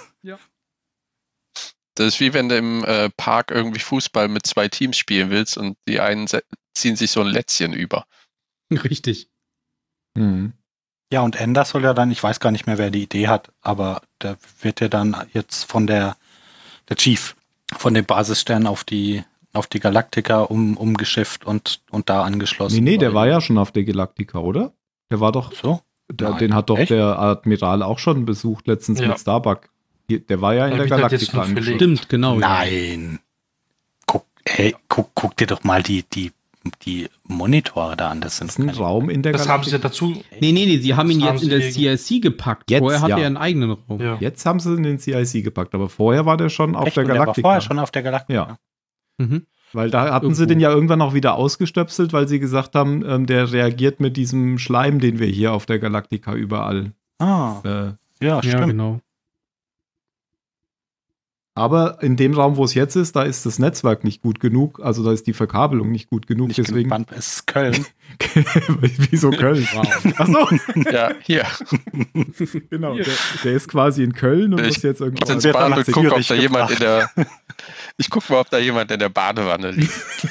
Das ist wie wenn du im äh, Park irgendwie Fußball mit zwei Teams spielen willst und die einen se- ziehen sich so ein Lätzchen über. Richtig. Hm. Ja, und Ender soll ja dann, ich weiß gar nicht mehr, wer die Idee hat, aber der wird ja dann jetzt von der, der Chief, von dem Basisstern auf die, auf die Galaktika um, umgeschifft und, und da angeschlossen. Nee, nee, der war ja schon auf der Galaktika, oder? Der war doch, So? der, Nein. den hat doch Echt? der Admiral auch schon besucht letztens Ja. mit Starbuck. Die- Der war ja in Er der wird halt jetzt Galaktika noch angeschlossen. verlegt. Stimmt, genau. ja. Nein. Guck, ey, guck, guck dir doch mal die, die, die Monitore da an. Das sind Das ist ein keine- Raum in der Das haben sie ja Galaktika. dazu. Nee, nee, nee, sie haben ihn Das jetzt haben in der sie C I C gepackt. Jetzt, Vorher hatte ja. er einen eigenen Raum. Ja. Jetzt haben sie in den C I C gepackt, aber vorher war der schon auf Echt? der Und der war Galaktika. vorher schon auf der Galaktika. Ja. Mhm. Weil da hatten sie Irgendwo. den ja irgendwann auch wieder ausgestöpselt, weil sie gesagt haben, ähm, der reagiert mit diesem Schleim, den wir hier auf der Galaktika überall. Ah, Äh, ja, Ja, stimmt. genau. Aber in dem Raum, wo es jetzt ist, da ist das Netzwerk nicht gut genug. Also da ist die Verkabelung nicht gut genug. Nicht deswegen. genug Band, es ist Köln. Wieso Köln? Achso. Ja, hier. Genau. Der, der ist quasi in Köln und Ich- muss jetzt irgendwo. Ich ins wird Bad nach und guck, ob Zürich da jemand in gebracht. der. Ich guck mal, ob da jemand in der Badewanne liegt.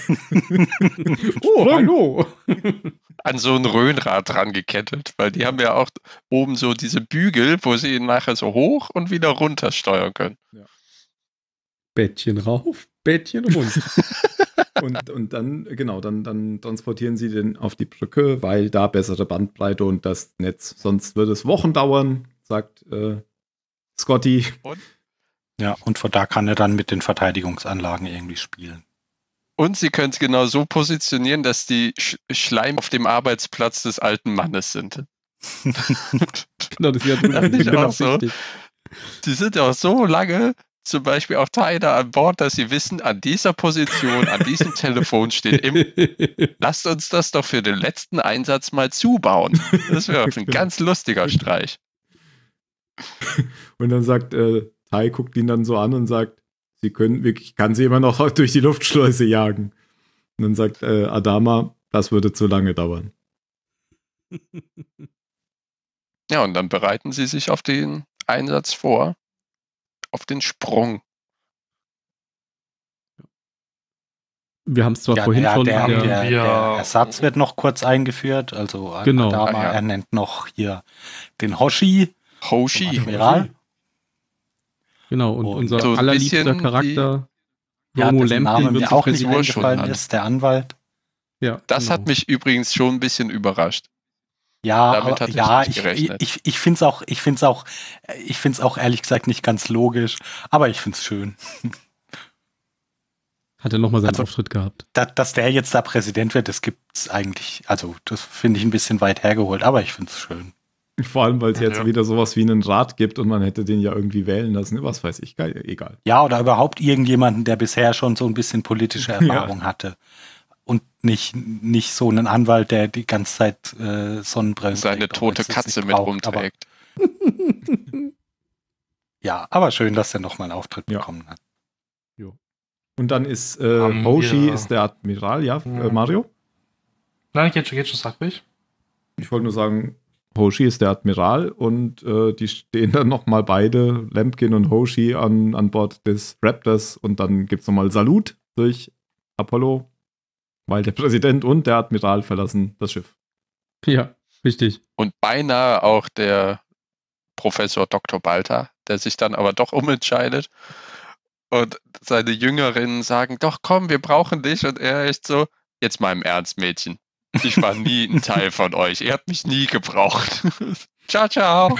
Oh, hallo. An so ein Röhnrad dran gekettet, weil die haben ja auch oben so diese Bügel, wo sie ihn nachher so hoch und wieder runter steuern können. Bettchen rauf, Bettchen runter. Und, und dann, genau, dann, dann transportieren sie den auf die Brücke, weil da bessere Bandbreite und das Netz. Sonst würde es Wochen dauern, sagt äh, Scotty. Ja, und von da kann er dann mit den Verteidigungsanlagen irgendwie spielen. Und sie können es genau so positionieren, dass die Sch Schleim auf dem Arbeitsplatz des alten Mannes sind. Genau, das ist ja drüber. Fand ich Genau, auch so. richtig. Die sind ja auch so lange, zum Beispiel auch Tyler an Bord, dass sie wissen, an dieser Position, an diesem Telefon steht im. Lasst uns das doch für den letzten Einsatz mal zubauen. Das wäre ein ganz lustiger Streich. Und dann sagt, äh, Ty guckt ihn dann so an und sagt, sie können wirklich, kann sie immer noch durch die Luftschleuse jagen. Und dann sagt äh, Adama, das würde zu lange dauern. Ja, und dann bereiten sie sich auf den Einsatz vor. Auf den Sprung. Wir haben es zwar Ja, vorhin der, schon der, in der, der, der wir- Ersatz wird noch kurz eingeführt. Also Genau. Adama, Ah, ja. er nennt noch hier den Hoshi, Hoshi. den Admiral. genau, und Und unser so ein allerliebster bisschen Charakter, Ja, Romo dessen Name Lampkin, wird mir zur auch nicht Frisur eingefallen schon ist, der Anwalt. Ja, Das genau. hat mich übrigens schon ein bisschen überrascht. Ja, Damit aber, hatte ich ja, nicht ich, ich, gerechnet. ich, ich finde es auch, ich finde es auch, ich finde es auch ehrlich gesagt nicht ganz logisch, aber ich finde es schön. Hat er nochmal seinen Also- Auftritt gehabt. Da, dass der jetzt da Präsident wird, das gibt's eigentlich, also das finde ich ein bisschen weit hergeholt, aber ich finde es schön. Vor allem, weil es jetzt Ja. wieder sowas wie einen Rat gibt und man hätte den ja irgendwie wählen lassen. Was weiß ich, geil, egal. Ja, oder überhaupt irgendjemanden, der bisher schon so ein bisschen politische Ja. Erfahrung hatte. Und nicht, nicht so einen Anwalt, der die ganze Zeit äh, Sonnenbrillen Seine trägt, obwohl tote es das Katze nicht mit braucht, aber- rumträgt. Ja, aber schön, dass er nochmal einen Auftritt Ja. bekommen hat. Und dann ist äh, Haben Hoshi wir- ist der Admiral, ja, Ja. äh, Mario? Nein, geht schon, geht schon, sag mich. Ich wollte nur sagen, Hoshi ist der Admiral und äh, die stehen dann nochmal beide, Lampkin und Hoshi, an, an Bord des Raptors und dann gibt es nochmal Salut durch Apollo, weil der Präsident und der Admiral verlassen das Schiff. Ja, richtig. Und beinahe auch der Professor Doktor Balta, der sich dann aber doch umentscheidet. Und seine Jüngerinnen sagen, doch komm, wir brauchen dich. Und er echt so, jetzt mal im Ernst, Mädchen. Ich war nie ein Teil von euch. Ihr habt mich nie gebraucht. Ciao, ciao.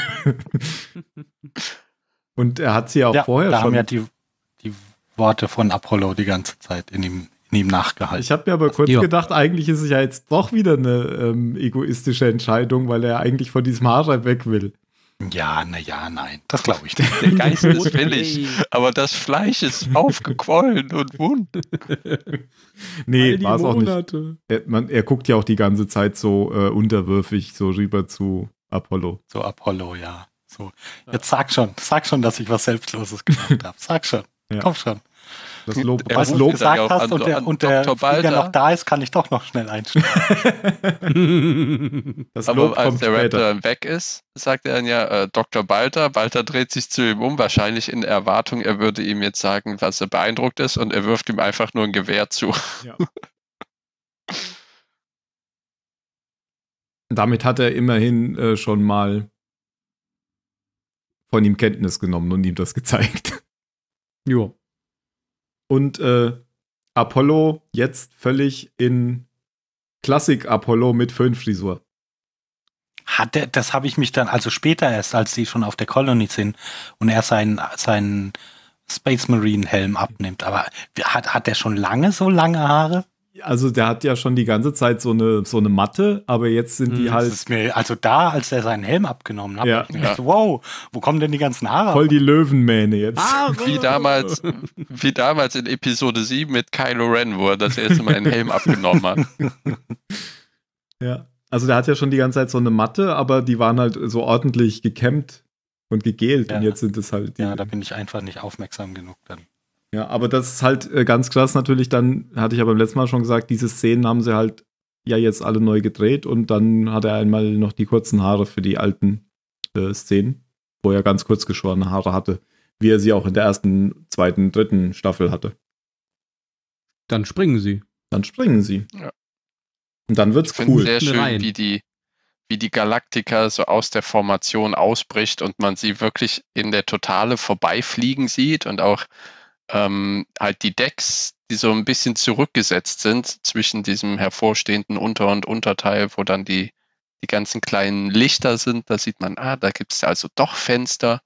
Und er hat sie ja auch Ja, vorher da schon. haben ja die, die Worte von Apollo die ganze Zeit in ihm, in ihm nachgehalten. Ich habe mir aber kurz Ja. gedacht, eigentlich ist es ja jetzt doch wieder eine ähm, egoistische Entscheidung, weil er eigentlich von diesem Harem weg will. Ja, na ja, nein, das glaube ich nicht. Der Geist ist willig, aber das Fleisch ist aufgequollen und wund. Nee, All die war es auch nicht. Monate. Er, man, er guckt ja auch die ganze Zeit so äh, unterwürfig so rüber zu Apollo. So Apollo, ja. So, jetzt sag schon, sag schon, dass ich was Selbstloses gemacht habe. Sag schon, Ja. komm schon. Das Lob, Er das Was ruft du Lob, dann gesagt ja auch hast an- und der, an und der Doktor Flieger Balta. noch da ist, kann ich doch noch schnell einsteigen. das Aber Lob als kommt der Raptor später. dann weg ist, sagt er dann ja äh, Doktor Balta. Balta dreht sich zu ihm um, wahrscheinlich in Erwartung, er würde ihm jetzt sagen, was er beeindruckt ist, und er wirft ihm einfach nur ein Gewehr zu. Ja. Damit hat er immerhin äh, schon mal von ihm Kenntnis genommen und ihm das gezeigt. Ja. Und äh, Apollo jetzt völlig in Klassik-Apollo mit Föhnfrisur. Hat er, das habe ich mich dann, also später erst, als sie schon auf der Colony sind und er seinen, seinen Space Marine Helm abnimmt. Aber hat, hat er schon lange so lange Haare? Also der hat ja schon die ganze Zeit so eine, so eine Matte, aber jetzt sind die Mhm, halt Das ist mir, also da, als er seinen Helm abgenommen hat, Ja. hab ich mir gedacht, wow, wo kommen denn die ganzen Haare? voll die Löwenmähne jetzt. Wie damals, wie damals in Episode sieben mit Kylo Ren, wo er das erste Mal einen Helm abgenommen hat. Ja. Also der hat ja schon die ganze Zeit so eine Matte, aber die waren halt so ordentlich gekämmt und gegelt Ja. und jetzt sind es halt die. Ja, da bin ich einfach nicht aufmerksam genug dann. Ja, aber das ist halt äh, ganz krass natürlich dann, hatte ich ja beim letzten Mal schon gesagt, diese Szenen haben sie halt ja jetzt alle neu gedreht und dann hat er einmal noch die kurzen Haare für die alten äh, Szenen, wo er ganz kurz geschorene Haare hatte, wie er sie auch in der ersten, zweiten, dritten Staffel hatte. Dann springen sie. Dann springen sie. Ja. Und dann Ich wird's finde cool. sehr schön, Rein. wie die, wie die Galaktika so aus der Formation ausbricht und man sie wirklich in der Totale vorbeifliegen sieht und auch ähm, halt die Decks, die so ein bisschen zurückgesetzt sind zwischen diesem hervorstehenden Unter- und Unterteil, wo dann die, die ganzen kleinen Lichter sind. Da sieht man, ah, da gibt es also doch Fenster.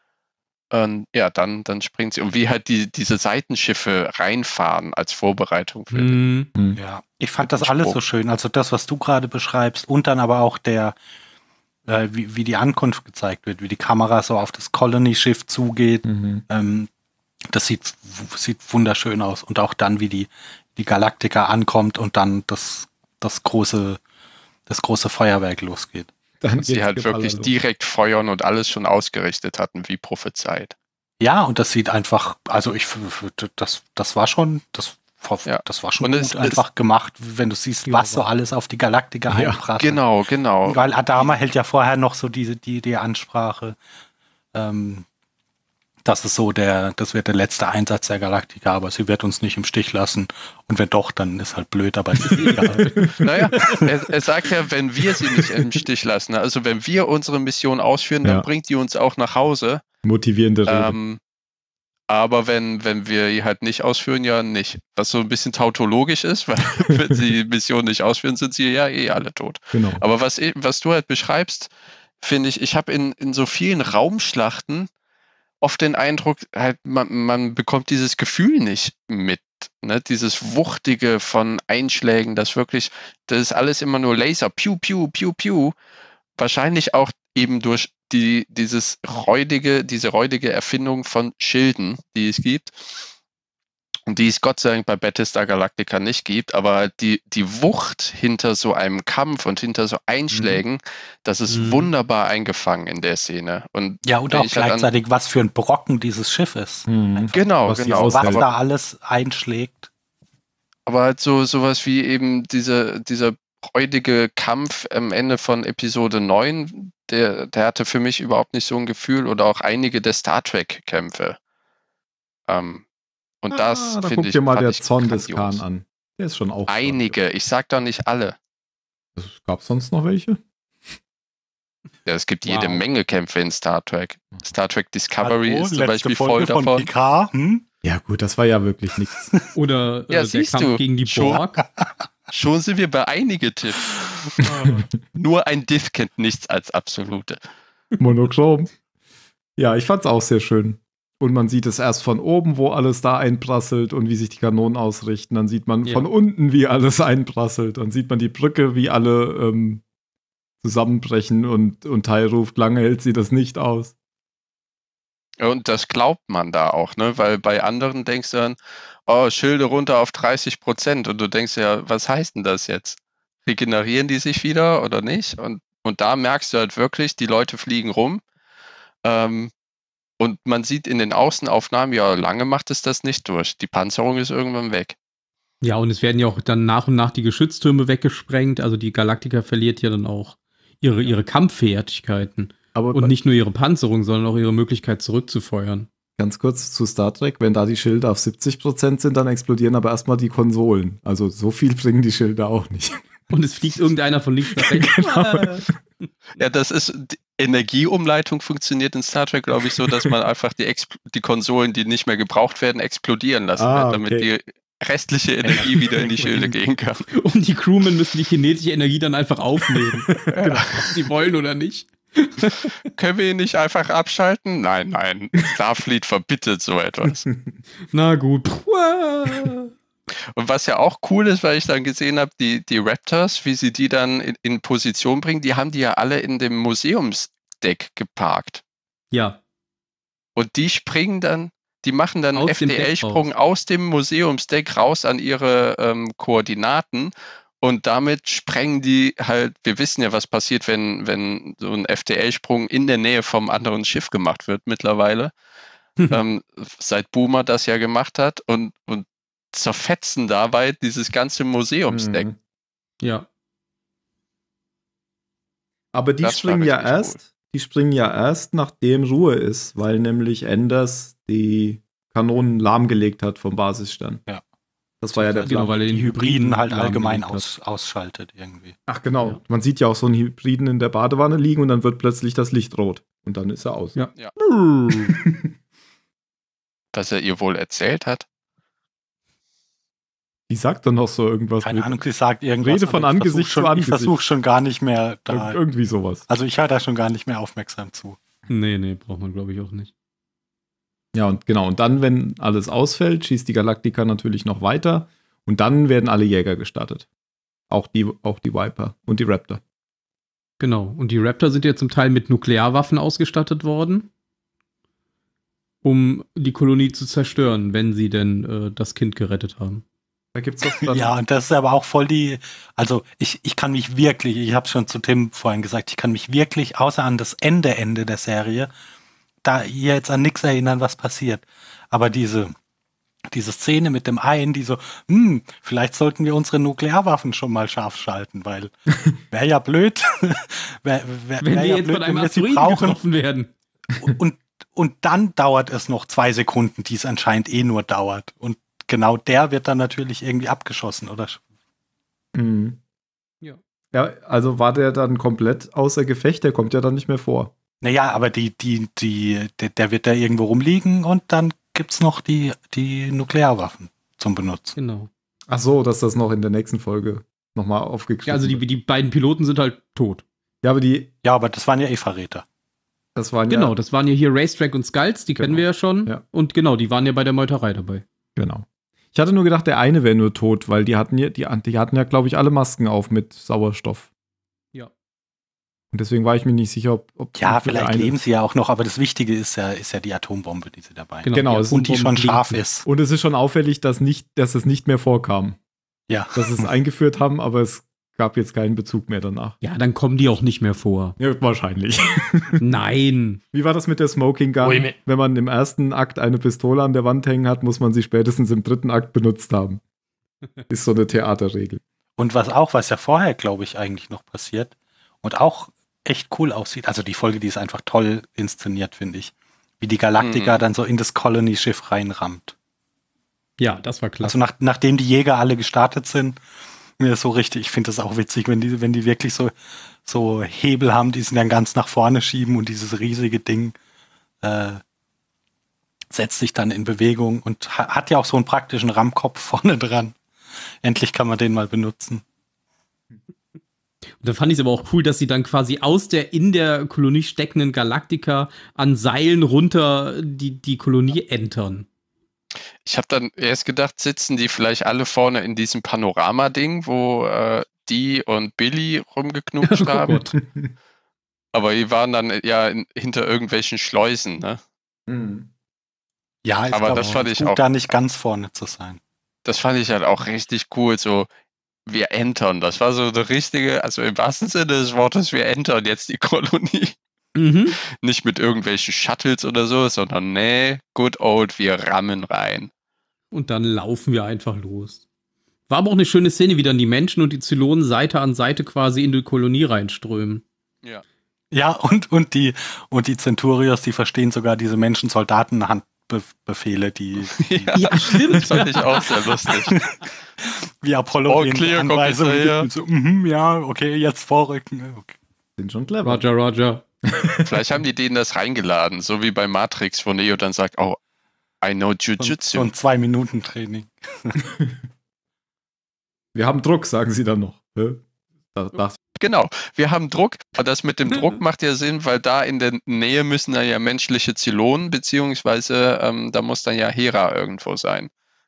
Und ja, dann, dann springt sie. Und wie halt die, diese Seitenschiffe reinfahren als Vorbereitung für den. Mhm. Ja, ich fand das Spruch. alles so schön. Also das, was du gerade beschreibst und dann aber auch der, äh, wie, wie die Ankunft gezeigt wird, wie die Kamera so auf das Colony-Schiff zugeht. Mhm. Ähm, das sieht, w- sieht wunderschön aus. Und auch dann, wie die, die Galaktika ankommt und dann das, das große, das große Feuerwerk losgeht. Dann Und sie geht's halt Geballer wirklich los. direkt feuern und alles schon ausgerichtet hatten, wie prophezeit. Ja, und das sieht einfach, also ich, f- f- das, das war schon, das, Ja. das war schon Und gut es- einfach gemacht, wenn du siehst, Ja, was so aber- alles auf die Galaktika Ja, einprasselt. Genau, genau. Weil Adama hält ja vorher noch so diese, die, die Ansprache, ähm, das ist so der, das wird der letzte Einsatz der Galaktika, aber sie wird uns nicht im Stich lassen. Und wenn doch, dann ist halt blöd, aber ist egal. Naja, er, er sagt ja, wenn wir sie nicht im Stich lassen, also wenn wir unsere Mission ausführen, dann Ja. bringt die uns auch nach Hause. Motivierende Rede. Ähm, aber wenn, wenn wir die halt nicht ausführen, ja nicht. Was so ein bisschen tautologisch ist, weil wenn sie die Mission nicht ausführen, sind sie ja eh alle tot. Genau. Aber was, eh- was du halt beschreibst, finde ich, ich habe in, in so vielen Raumschlachten oft den Eindruck, halt, man, man bekommt dieses Gefühl nicht mit. Ne? Dieses Wuchtige von Einschlägen, das wirklich, das ist alles immer nur Laser, piu, piu, piu, piu. Wahrscheinlich auch eben durch die, dieses räudige, diese räudige Erfindung von Schilden, die es gibt. Und die es Gott sei Dank bei Battlestar Galactica nicht gibt, aber die, die Wucht hinter so einem Kampf und hinter so Einschlägen, das ist Mhm. wunderbar eingefangen in der Szene. Und Ja, und wenn auch ich halt an- gleichzeitig, was für ein Brocken dieses Schiff ist. Mhm. Genau, Was die genau. aushält. Was Aber, da alles einschlägt. aber halt so sowas wie eben diese, dieser räudige Kampf am Ende von Episode neun, der, der hatte für mich überhaupt nicht so ein Gefühl oder auch einige der Star Trek-Kämpfe. Ähm, und das ah, da finde guck ich dir mal fand der ich Zorn des grandios. Khan an. Der ist schon auch stark. Einige, ich sag doch nicht alle. Gab es sonst noch welche? Ja, es gibt Wow. jede Menge Kämpfe in Star Trek. Star Trek Discovery Hallo, ist zum letzte Beispiel Folge voll von davon. Picard, hm? Ja gut, das war ja wirklich nichts. Oder Ja, äh, der siehst Kampf du, gegen die schon. Borg. Schon sind wir bei einige Tipps. Nur ein Diff kennt nichts als absolute. Monochrom. Ja, ich fand's auch sehr schön. Und man sieht es erst von oben, wo alles da einprasselt und wie sich die Kanonen ausrichten. Dann sieht man Ja. von unten, wie alles einprasselt. Dann sieht man die Brücke, wie alle ähm, zusammenbrechen und, und Tai ruft, lange hält sie das nicht aus. Und das glaubt man da auch, ne? Weil bei anderen denkst du dann, oh, Schilde runter auf dreißig Prozent. Und du denkst ja, was heißt denn das jetzt? Regenerieren die sich wieder oder nicht? Und, und da merkst du halt wirklich, die Leute fliegen rum. Ähm, und man sieht in den Außenaufnahmen, ja, lange macht es das nicht durch. Die Panzerung ist irgendwann weg. Ja, und es werden ja auch dann nach und nach die Geschütztürme weggesprengt. Also die Galaktika verliert ja dann auch ihre, ihre Kampffertigkeiten. Aber Und nicht nur ihre Panzerung, sondern auch ihre Möglichkeit zurückzufeuern. ganz kurz zu Star Trek, wenn da die Schilde auf siebzig Prozent sind, dann explodieren aber erstmal die Konsolen. Also so viel bringen die Schilde auch nicht. Und es fliegt irgendeiner von links nach rechts. Genau. Ja, das ist, die Energieumleitung funktioniert in Star Trek, glaube ich, so, dass man einfach die, Expl die Konsolen, die nicht mehr gebraucht werden, explodieren lassen Ah, wird, damit okay. die restliche Energie wieder in die Schilde gehen kann. Und die Crewmen müssen die kinetische Energie dann einfach aufnehmen. Genau, ob sie wollen oder nicht. Können wir ihn nicht einfach abschalten? Nein, nein. Starfleet verbietet so etwas. Na gut. Und was ja auch cool ist, weil ich dann gesehen habe, die, die Raptors, wie sie die dann in, in Position bringen, die haben die ja alle in dem Museumsdeck geparkt. Ja. Und die springen dann, die machen dann einen Aus dem Deck F D L-Sprung aus dem Museumsdeck raus an ihre ähm, Koordinaten Und damit sprengen die halt, wir wissen ja, was passiert, wenn, wenn so ein F T L-Sprung in der Nähe vom anderen Schiff gemacht wird mittlerweile. ähm, seit Boomer das ja gemacht hat und, und zerfetzen dabei dieses ganze Museumsdeck. Mhm. Ja. Aber die Das war springen ja richtig erst, cool. die springen ja erst, nachdem Ruhe ist, weil nämlich Enders die Kanonen lahmgelegt hat vom Basisstern. Ja. Das war ja der Genau, Plan. weil er den Die Hybriden Hybriden halt allgemein lahmgelegt hat. aus, ausschaltet irgendwie. Ach genau, Ja. man sieht ja auch so einen Hybriden in der Badewanne liegen und dann wird plötzlich das Licht rot. Und dann ist er aus. Ja. Ja. Was er ihr wohl erzählt hat. Die sagt dann noch so irgendwas. Keine mit- Ahnung, sie sagt irgendwas. Rede von aber ich Angesicht versuch schon, zu Angesicht. Ich versuche schon gar nicht mehr da. Ir- irgendwie sowas. Also ich höre da schon gar nicht mehr aufmerksam zu. Nee, nee, braucht man, glaube ich, auch nicht. Ja, und genau. Und dann, wenn alles ausfällt, schießt die Galactica natürlich noch weiter. Und dann werden alle Jäger gestartet. Auch die, auch die Viper und die Raptor. Genau. Und die Raptor sind ja zum Teil mit Nuklearwaffen ausgestattet worden, um die Kolonie zu zerstören, wenn sie denn äh, das Kind gerettet haben. Da gibt's doch dann, Ja, und das ist aber auch voll die, also ich, ich kann mich wirklich, ich habe schon zu Tim vorhin gesagt, ich kann mich wirklich, außer an das Ende, Ende der Serie, da hier jetzt an nichts erinnern, was passiert. Aber diese, diese Szene mit dem einen, die so, hm, vielleicht sollten wir unsere Nuklearwaffen schon mal scharf schalten, weil wäre ja blöd, wär, wär, Wenn wär wir ja jetzt blöd, von einem wenn wir sie Asteroiden brauchen. getroffen werden. Und, und dann dauert es noch zwei Sekunden, die es anscheinend eh nur dauert. Und genau der wird dann natürlich irgendwie abgeschossen, oder? Mhm. Ja. Ja, also war der dann komplett außer Gefecht, der kommt ja dann nicht mehr vor. Naja, aber die, die, die, der, der wird da irgendwo rumliegen und dann gibt's noch die, die Nuklearwaffen zum Benutzen. Genau. Ach so, dass das noch in der nächsten Folge nochmal aufgegriffen Ja, also die, wird. die beiden Piloten sind halt tot. Ja, aber die, Ja, aber das waren ja eh Verräter. das waren Genau, ja, das waren ja hier Racetrack und Skulls, die kennen Genau. wir ja schon. Ja. Und genau, die waren ja bei der Meuterei dabei. genau. Ich hatte nur gedacht, der eine wäre nur tot, weil die hatten ja, die, die hatten ja, glaube ich, alle Masken auf mit Sauerstoff. Ja. Und deswegen war ich mir nicht sicher, ob, ob Ja, ob der vielleicht eine- leben sie ja auch noch, aber das Wichtige ist ja, ist ja die Atombombe, die sie dabei haben. Genau. Genau, Ja, es ist Und die ein schon Bomben- scharf ist. Und es ist schon auffällig, dass, nicht, dass es nicht mehr vorkam. Ja. Dass sie es eingeführt haben, aber es gab jetzt keinen Bezug mehr danach. Ja, dann kommen die auch nicht mehr vor. Ja, wahrscheinlich. Nein. Wie war das mit der Smoking Gun? Ui, ne- Wenn man im ersten Akt eine Pistole an der Wand hängen hat, muss man sie spätestens im dritten Akt benutzt haben. Ist so eine Theaterregel. Und was auch, was ja vorher, glaube ich, eigentlich noch passiert und auch echt cool aussieht, also die Folge, die ist einfach toll inszeniert, finde ich, wie die Galactica Mhm. dann so in das Colony-Schiff reinrammt. Ja, das war klasse. Also nach, nachdem die Jäger alle gestartet sind, mir ist so richtig, ich finde das auch witzig, wenn die, wenn die wirklich so, so Hebel haben, die sie dann ganz nach vorne schieben und dieses riesige Ding äh, setzt sich dann in Bewegung und ha hat ja auch so einen praktischen Rammkopf vorne dran. Endlich kann man den mal benutzen. Und da fand ich es aber auch cool, dass sie dann quasi aus der in der Kolonie steckenden Galactica an Seilen runter die, die Kolonie entern. Ich habe dann erst gedacht, sitzen die vielleicht alle vorne in diesem Panorama-Ding, wo äh, die und Billy rumgeknutscht Oh haben. Gott. Aber die waren dann ja in, hinter irgendwelchen Schleusen, ne? Ja, ist Aber glaub das fand ich gut, auch- da nicht ganz vorne zu sein. Das fand ich halt auch richtig cool, so wir entern. Das war so der richtige, also im wahrsten Sinne des Wortes, wir entern jetzt die Kolonie. Mhm. Nicht mit irgendwelchen Shuttles oder so, sondern nee, good old, wir rammen rein. Und dann laufen wir einfach los. War aber auch eine schöne Szene, wie dann die Menschen und die Zylonen Seite an Seite quasi in die Kolonie reinströmen. Ja. Ja, und, und die, und die Centurios, die verstehen sogar diese Menschen-Soldaten-Handbefehle, die, die Ja, Ja, stimmt. das fand ich auch sehr lustig. wie Apollo All ihnen clear, Anweisungen Kommissar, gibt ja. und so, mhm, ja, okay, jetzt vorrücken. Okay. Sind schon clever. Roger, Roger. Vielleicht haben die denen das reingeladen, so wie bei Matrix, wo Neo dann sagt, oh, I know So, Jujutsu. so ein Zwei-Minuten-Training. Wir haben Druck, sagen sie dann noch. Hä? Da, da, Genau, wir haben Druck. Aber das mit dem Druck macht ja Sinn, weil da in der Nähe müssen dann ja menschliche Zylonen, beziehungsweise ähm, da muss dann ja Hera irgendwo sein.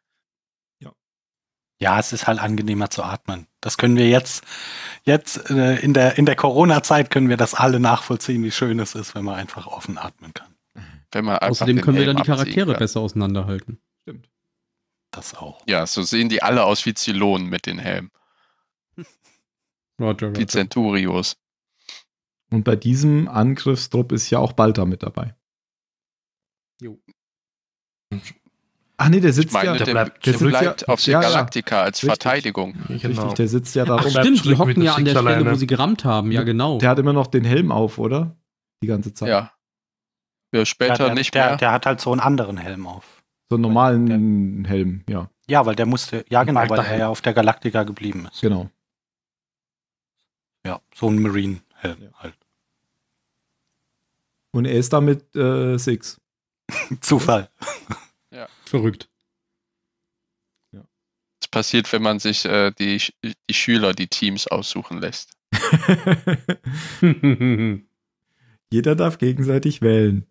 Ja, es ist halt angenehmer zu atmen. Das können wir jetzt, jetzt äh, in der, in der Corona-Zeit können wir das alle nachvollziehen, wie schön es ist, wenn man einfach offen atmen kann. Wenn man einfach Außerdem den können wir dann Helm die abziehen Charaktere kann. besser auseinanderhalten. stimmt. Das auch. Ja, so sehen die alle aus wie Zylonen mit den Helmen. Roger, Wie Roger. Centurios. Und bei diesem Angriffstrupp ist ja auch Balta mit dabei. Jo. Ach nee, der Ich sitzt meine, ja, der der, bleibt- der der sitzt bleibt ja- auf der ja, ja. Galaktika als Richtig. Verteidigung. richtig, der sitzt ja da Ach rum. bleibt stimmt, die zurück mit hocken der ja an der Six Stelle, alleine. wo sie gerammt haben. Ja, genau. Der hat immer noch den Helm auf, oder? Die ganze Zeit. Ja. Ja, später Ja, der, nicht der, mehr. der hat halt so einen anderen Helm auf. So einen normalen Helm, ja, Ja, weil der musste, ja genau, weil Alter er ja auf der Galaktika geblieben ist. genau. Ja, so ein Marine-Helm Ja. halt. Und er ist da mit äh, Six. Zufall. Verrückt. Das passiert, wenn man sich äh, die, Sch- die Schüler, die Teams aussuchen lässt. Jeder darf gegenseitig wählen.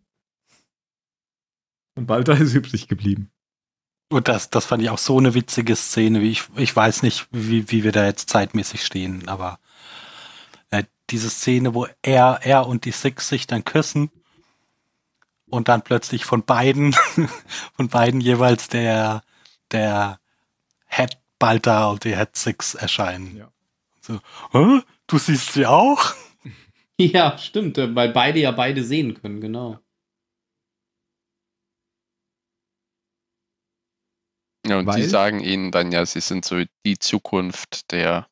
Und Balta ist übrig geblieben. Und das, das fand ich auch so eine witzige Szene, wie ich, ich weiß nicht, wie, wie wir da jetzt zeitmäßig stehen, aber äh, diese Szene, wo er, er und die Six sich dann küssen und dann plötzlich von beiden, von beiden jeweils der, der Head Balta und die Head Six erscheinen. Ja. So, hä? Du siehst sie auch? Ja, stimmt, äh, weil beide ja beide sehen können, genau. Ja, und Weil? die sagen ihnen dann ja, sie sind so die Zukunft der,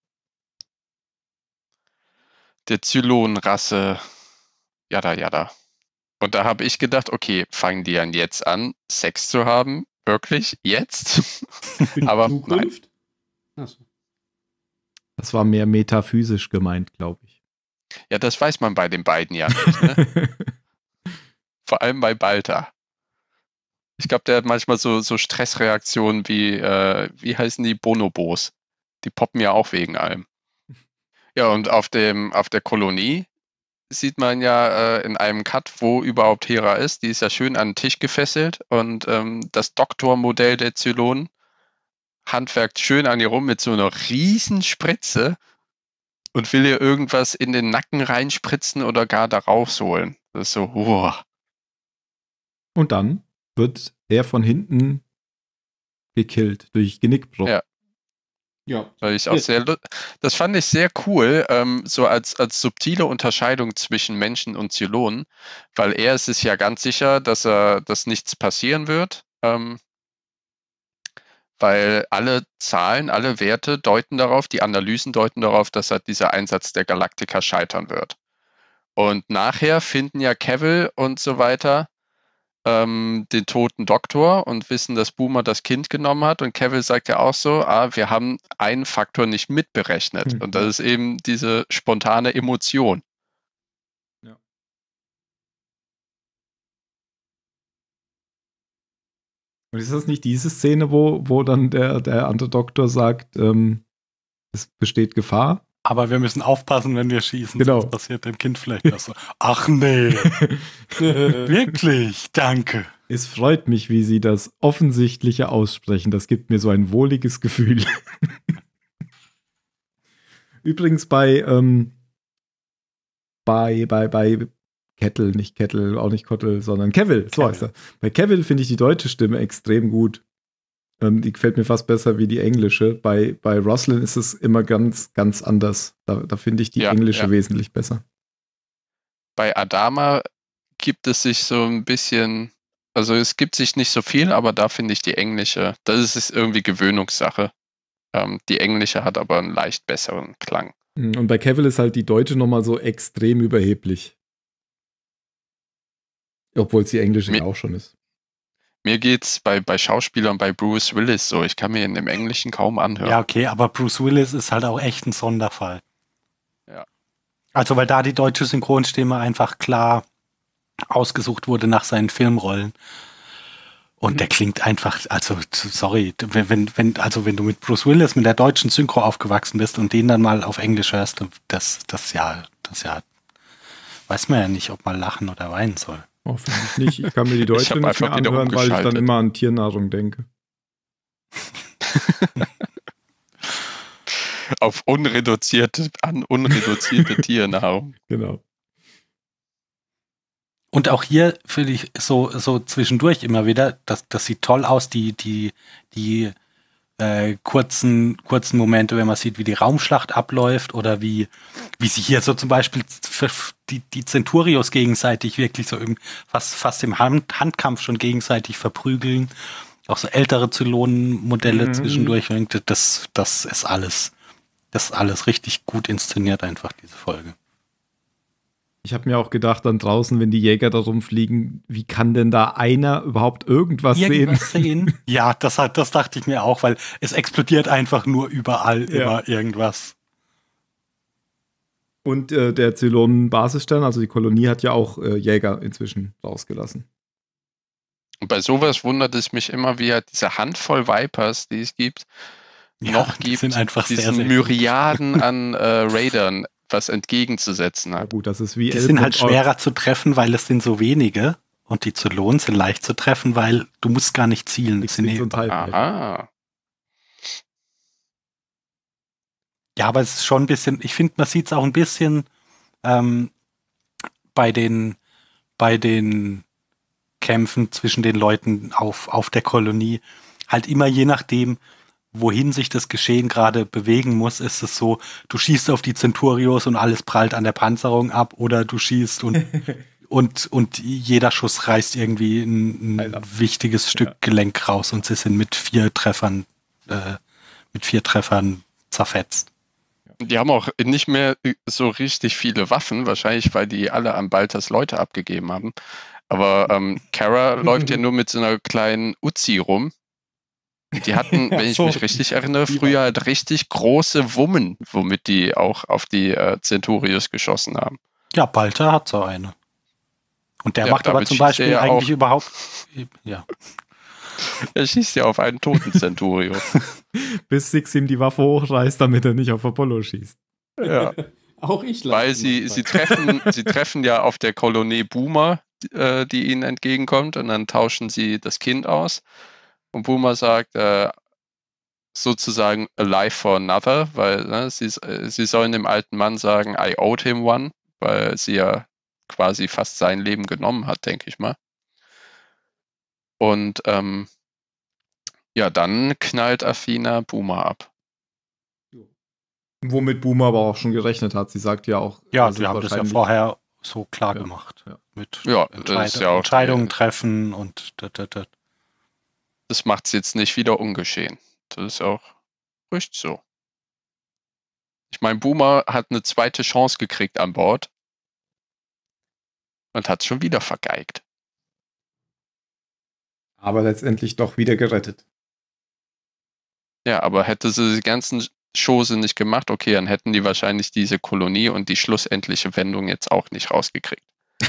der Zylonenrasse. Jada, jada. Und da habe ich gedacht, okay, fangen die dann jetzt an, Sex zu haben? Wirklich? Jetzt? Aber nein. Zukunft? Achso. Das war mehr metaphysisch gemeint, glaube ich. Ja, das weiß man bei den beiden ja nicht. Ne? Vor allem bei Balta. Ich glaube, der hat manchmal so, so Stressreaktionen wie, äh, wie heißen die, Bonobos. Die poppen ja auch wegen allem. Ja, und auf dem, auf der Kolonie sieht man ja äh, in einem Cut, wo überhaupt Hera ist. Die ist ja schön an den Tisch gefesselt und ähm, das Doktormodell der Zylonen handwerkt schön an ihr rum mit so einer riesen Spritze und will ihr irgendwas in den Nacken reinspritzen oder gar da rausholen. Das ist so, wow. Und dann wird er von hinten gekillt durch Genickbruch. Ja. Ja. Weil ich auch sehr, lu- das fand ich sehr cool, ähm, so als, als subtile Unterscheidung zwischen Menschen und Zylonen, weil er ist es ja ganz sicher, dass er, dass nichts passieren wird, ähm, weil alle Zahlen, alle Werte deuten darauf, die Analysen deuten darauf, dass halt dieser Einsatz der Galaktika scheitern wird. Und nachher finden ja Cavill und so weiter ähm, den toten Doktor und wissen, dass Boomer das Kind genommen hat. Und Cavill sagt ja auch so, ah, wir haben einen Faktor nicht mitberechnet. Hm. Und das ist eben diese spontane Emotion. Und ist das nicht diese Szene, wo, wo dann der, der andere Doktor sagt, ähm, es besteht Gefahr? Aber wir müssen aufpassen, wenn wir schießen. Genau. Sonst passiert dem Kind vielleicht was. So. Ach nee, wirklich, danke. Es freut mich, wie Sie das Offensichtliche aussprechen. Das gibt mir so ein wohliges Gefühl. Übrigens bei, ähm, bei, bei, bei Kettle, nicht Kettle, auch nicht Kottel, sondern Cavill, so Cavill. heißt er. Bei Cavill finde ich die deutsche Stimme extrem gut. Ähm, die gefällt mir fast besser wie die englische. Bei, bei Roslin ist es immer ganz, ganz anders. Da, da finde ich die Ja, englische ja. wesentlich besser. Bei Adama gibt es sich so ein bisschen, also es gibt sich nicht so viel, aber da finde ich die englische, das ist irgendwie Gewöhnungssache. Ähm, die englische hat aber einen leicht besseren Klang. Und bei Cavill ist halt die deutsche nochmal so extrem überheblich. Obwohl es die englische Mi- ja auch schon ist. Mir geht's bei, bei Schauspielern, bei Bruce Willis so, ich kann mir ihn im Englischen kaum anhören. Ja, okay, aber Bruce Willis ist halt auch echt ein Sonderfall. Ja. Also, weil da die deutsche Synchronstimme einfach klar ausgesucht wurde nach seinen Filmrollen. Und Mhm. der klingt einfach, also, sorry, wenn, wenn, wenn, also wenn du mit Bruce Willis mit der deutschen Synchro aufgewachsen bist und den dann mal auf Englisch hörst, das, das ja, das ja, weiß man ja nicht, ob man lachen oder weinen soll. Oh, finde ich nicht. Ich kann mir die deutsche hab nicht einfach mehr wieder anhören, weil ich dann umgeschaltet. immer an Tiernahrung denke. Auf unreduzierte, an unreduzierte Tiernahrung. Genau. Und auch hier finde ich so, so zwischendurch immer wieder, das, das sieht toll aus, die, die, die äh, kurzen, kurzen Momente, wenn man sieht, wie die Raumschlacht abläuft oder wie, wie sie hier so zum Beispiel die, die Centurios gegenseitig wirklich so im, fast, fast im Hand, Handkampf schon gegenseitig verprügeln. Auch so ältere Zylonenmodelle Mhm. zwischendurch. Das, das ist alles, das ist alles richtig gut inszeniert, einfach diese Folge. Ich habe mir auch gedacht, dann draußen, wenn die Jäger da rumfliegen, wie kann denn da einer überhaupt irgendwas, Irgendwas sehen? sehen? Ja, das, hat, das dachte ich mir auch, weil es explodiert einfach nur überall Ja. immer irgendwas. Und äh, der Zylonen-Basisstern, also die Kolonie, hat ja auch äh, Jäger inzwischen rausgelassen. Und bei sowas wundert es mich immer, wie halt diese Handvoll Vipers, die es gibt, Ja, noch die gibt, sind einfach sehr, diesen sehr gut. Myriaden an äh, Raidern was entgegenzusetzen Na hat. gut, das ist wie Die Elben sind halt und Orks. schwerer zu treffen, weil es sind so wenige. Und die Zylonen sind leicht zu treffen, weil du musst gar nicht zielen. Die sind X-Wings eh und TIE Fighter. Aha. Ja, aber es ist schon ein bisschen, ich finde, man sieht es auch ein bisschen ähm, bei den bei den Kämpfen zwischen den Leuten auf, auf der Kolonie. Halt immer je nachdem, wohin sich das Geschehen gerade bewegen muss, ist es so, du schießt auf die Centurios und alles prallt an der Panzerung ab oder du schießt und und, und jeder Schuss reißt irgendwie ein, ein wichtiges Stück Ja. Gelenk raus und sie sind mit vier Treffern äh, mit vier Treffern zerfetzt. Die haben auch nicht mehr so richtig viele Waffen, wahrscheinlich, weil die alle an Baltas Leute abgegeben haben. Aber ähm, Kara läuft ja nur mit so einer kleinen Uzi rum. Die hatten, wenn ich So, mich richtig erinnere, die früher halt richtig große Wummen, womit die auch auf die äh, Centurios geschossen haben. Ja, Balta hat so eine. Und der Ja, macht aber damit zum schießt er Beispiel ja eigentlich auch. überhaupt ja. Er schießt ja auf einen toten Centurio. Bis Six ihm die Waffe hochreißt, damit er nicht auf Apollo schießt. Ja. Auch ich Weil lache sie, manchmal. sie, treffen, sie treffen ja auf der Kolonie Boomer, äh, die ihnen entgegenkommt, und dann tauschen sie das Kind aus. Und Boomer sagt äh, sozusagen a life for another, weil ne, sie, äh, sie sollen dem alten Mann sagen, I owed him one, weil sie ja quasi fast sein Leben genommen hat, denke ich mal. Und ähm, ja, dann knallt Athena Boomer ab. Womit Boomer aber auch schon gerechnet hat. Sie sagt ja auch, Ja, dass die es haben das ja wahrscheinlich- vorher so klar Ja, gemacht. ja. Mit Ja, Entscheid das ist ja auch Entscheidungen die- treffen und da, da, da. Das macht es jetzt nicht wieder ungeschehen. Das ist auch richtig so. Ich meine, Boomer hat eine zweite Chance gekriegt an Bord und hat es schon wieder vergeigt. aber letztendlich doch wieder gerettet. Ja, aber hätte sie die ganzen Chose nicht gemacht, okay, dann hätten die wahrscheinlich diese Kolonie und die schlussendliche Wendung jetzt auch nicht rausgekriegt.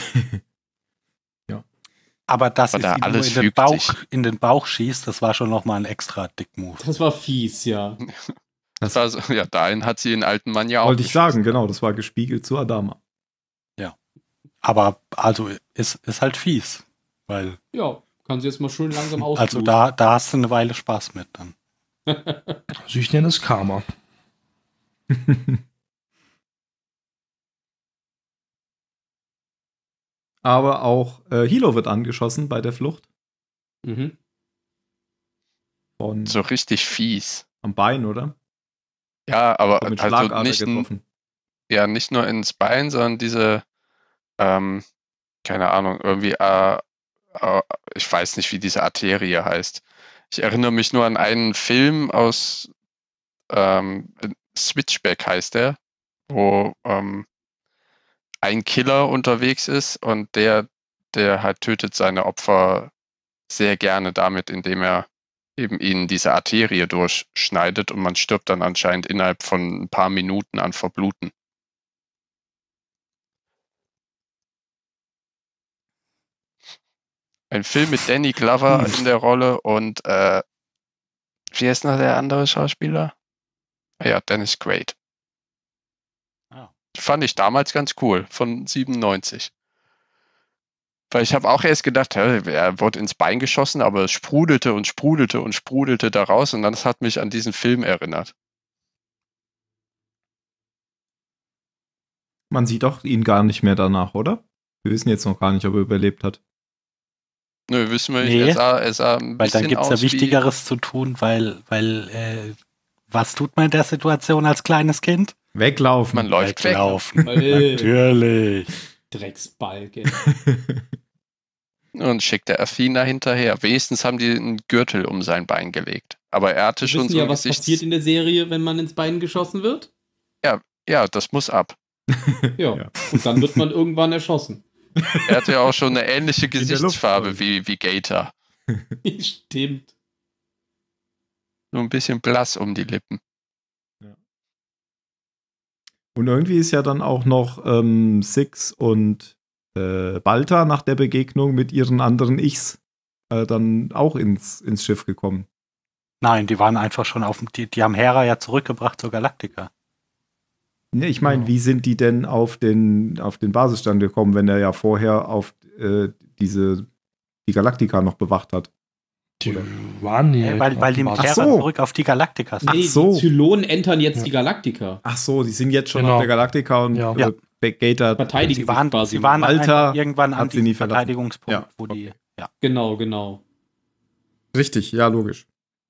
Aber dass Aber sie da sie nur alles in den, fügt Bauch, sich. in den Bauch schießt, das war schon nochmal ein extra Dick-Move. Das war fies, ja. Das Das war so, ja, dahin hat sie den alten Mann ja auch wollte ich geschossen. sagen, genau. Das war gespiegelt zu Adama. Aber also ist, ist halt fies. Weil, Ja, kann sie jetzt mal schön langsam aus. also da, da hast du eine Weile Spaß mit dann. Also ich nenne es Karma. Aber auch äh, Hilo wird angeschossen bei der Flucht. Mhm. Von So richtig fies. am Bein, oder? Ja, aber So mit also Schlagader nicht, getroffen. ja, nicht nur ins Bein, sondern diese, ähm, keine Ahnung, irgendwie, äh, äh, ich weiß nicht, wie diese Arterie heißt. Ich erinnere mich nur an einen Film aus ähm, Switchback heißt der, wo ähm, ein Killer unterwegs ist und der, der halt tötet seine Opfer sehr gerne damit, indem er eben ihnen diese Arterie durchschneidet und man stirbt dann anscheinend innerhalb von ein paar Minuten an Verbluten. Ein Film mit Danny Glover in der Rolle und äh, wie heißt noch der andere Schauspieler? Ah ja, Dennis Quaid. Ah. Fand ich damals ganz cool, von siebenundneunzig. Weil ich habe auch erst gedacht, hä, er wurde ins Bein geschossen, aber es sprudelte und sprudelte und sprudelte da raus und das hat mich an diesen Film erinnert. Man sieht doch ihn gar nicht mehr danach, oder? Wir wissen jetzt noch gar nicht, ob er überlebt hat. Nö, wissen wir nicht. Nee, er sah, er sah ein Weil dann bisschen gibt es ja aus Wichtigeres zu tun, weil, weil äh, was tut man in der Situation als kleines Kind? wie Weglaufen. man läuft weg. Weglaufen. Äh, Natürlich. Drecksbalke. Und schickt der Athena hinterher. Wenigstens haben die einen Gürtel um sein Bein gelegt. Aber er hatte Wir schon wissen so ja, ein was Gesichts... passiert in der Serie, wenn man ins Bein geschossen wird. Ja, das muss ab. Ja. Ja. Und dann wird man irgendwann erschossen. Er hatte ja auch schon eine ähnliche der Luft Gesichtsfarbe voll. wie, wie Gator. Stimmt. Nur ein bisschen blass um die Lippen. Und irgendwie ist ja dann auch noch ähm, Six und äh, Balta nach der Begegnung mit ihren anderen Ichs äh, dann auch ins, ins Schiff gekommen. Nein, die waren einfach schon auf dem, die, die haben Hera ja zurückgebracht zur Galaktika. Ne, ich meine, Ja. wie sind die denn auf den, auf den Basisstand gekommen, wenn er ja vorher auf äh, diese die Galaktika noch bewacht hat? Die waren nie. Äh, weil, weil die mit Ach Hera so. zurück auf die Galaktika sind. Ach Nee, so. die Zylonen entern jetzt Ja. die Galaktika. Ach so, die sind jetzt schon Genau. auf der Galaktika und Ja. äh, Gator. Verteidigen Sie waren, sich quasi. sie waren dann Alter einfach irgendwann an hat sie nie diesem verlassen. Verteidigungspunkt, Ja, wo die, ja. Genau, genau. Richtig, ja, logisch.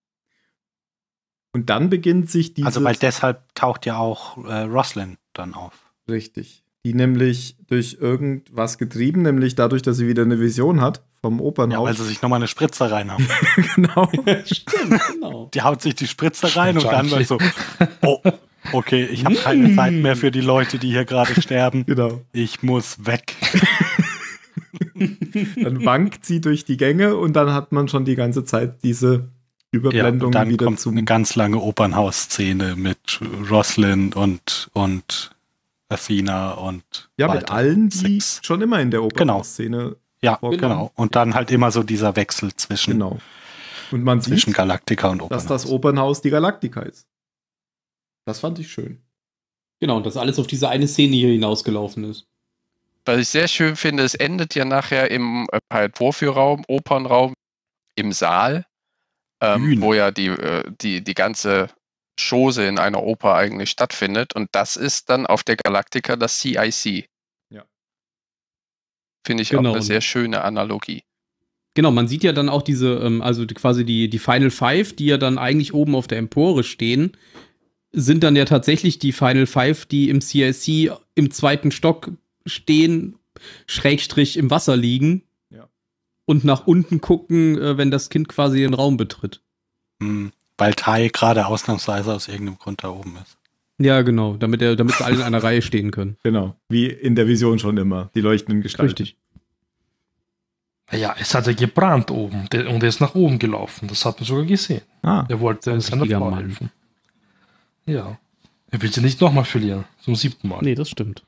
Und dann beginnt sich diese. Also weil deshalb taucht ja auch äh, Roslin dann auf. Richtig. Die nämlich durch irgendwas getrieben, nämlich dadurch, dass sie wieder eine Vision hat vom Ja, Opernhaus. weil sie sich nochmal eine Spritze reinhauen. genau. Stimmt, genau. Die haut sich die Spritze rein und dann mal so, oh, okay, ich habe Mm. keine Zeit mehr für die Leute, die hier gerade sterben. genau. Ich muss weg. Dann wankt sie durch die Gänge und dann hat man schon die ganze Zeit diese Ja, Überblendung und dann wieder kommt zum. eine ganz lange Opernhaus-Szene mit Roslin und, und Athena und Ja, mit Walter. allen, die Six. schon immer in der Opernhaus-Szene. Ja, vorkommen. genau. Und dann halt immer so dieser Wechsel zwischen, Genau. Und man sieht, zwischen Galaktika und dass Opernhaus. das Opernhaus die Galaktika ist. Das fand ich schön. Genau, und das alles auf diese eine Szene hier hinausgelaufen ist. Was ich sehr schön finde, es endet ja nachher im äh, halt Vorführraum, Opernraum, im Saal, ähm, Bühne. wo ja die, äh, die, die ganze Chose in einer Oper eigentlich stattfindet. Und das ist dann auf der Galaktika das C I C. Ja. Finde ich Genau. auch eine sehr schöne Analogie. Genau, man sieht ja dann auch diese, ähm, also die, quasi die, die Final Five, die ja dann eigentlich oben auf der Empore stehen, sind dann ja tatsächlich die Final Five, die im C I C im zweiten Stock stehen, Schrägstrich im Wasser liegen Ja. und nach unten gucken, äh, wenn das Kind quasi den Raum betritt. Hm, weil Tai gerade ausnahmsweise aus irgendeinem Grund da oben ist. Ja, genau, damit, er, damit sie alle in einer Reihe stehen können. Genau. Wie in der Vision schon immer. Die leuchtenden Gestalten. Richtig. Ja, es hat ja gebrannt oben der- und er ist nach oben gelaufen. Das hat man sogar gesehen. Ah, Er wollte Ein seiner richtiger Frau Mann. helfen. Ja. Er will sie nicht nochmal verlieren. Zum siebten Mal. Nee, das stimmt.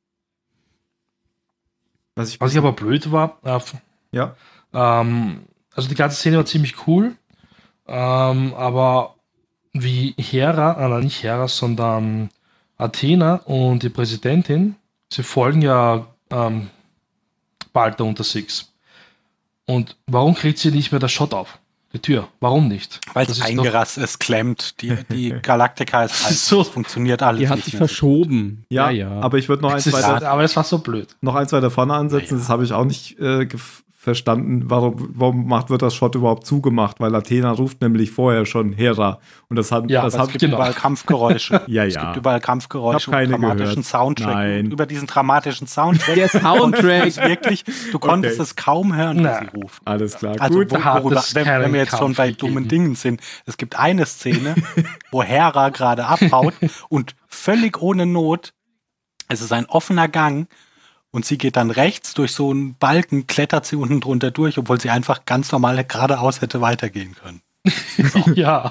was ich, Was ich aber blöd war, äh, ja. ähm, also die ganze Szene war ziemlich cool, ähm, aber wie Hera, äh, nein, nicht Hera, sondern Athena und die Präsidentin, sie folgen ja ähm, Balta unter Six. Und warum kriegt sie nicht mehr das Shot auf? Die Tür. Warum nicht? Weil Das es ist doch- eingerast ist, klemmt. Die, die Galaktika ist alt. So. Es funktioniert alles Die hat nicht sich mehr so verschoben. Ja, aber ich würde noch Es eins ist, weiter, aber es war so blöd. noch eins weiter vorne ansetzen. Naja. Das habe ich auch nicht äh, gef- verstanden. Warum, warum macht, wird das Shot überhaupt zugemacht? Weil Athena ruft nämlich vorher schon Hera. Und das hat, Ja, das aber hat Es gibt Genau. überall Kampfgeräusche. Ja, Es ja. gibt überall Kampfgeräusche Ich hab keine und dramatischen gehört. Soundtrack. Nein. Und über diesen dramatischen Soundtrack. Der Soundtrack. konntest du wirklich, du konntest Okay. es kaum hören, Na. wie sie rufen. alles klar. Also, Gut. wo, hat worüber, es wenn, wenn keinen wir jetzt schon Kampf bei gegeben. dummen Dingen sind, es gibt eine Szene, wo Hera gerade abhaut und völlig ohne Not, es ist ein offener Gang und sie geht dann rechts durch so einen Balken, klettert sie unten drunter durch, obwohl sie einfach ganz normal geradeaus hätte weitergehen können. Ja.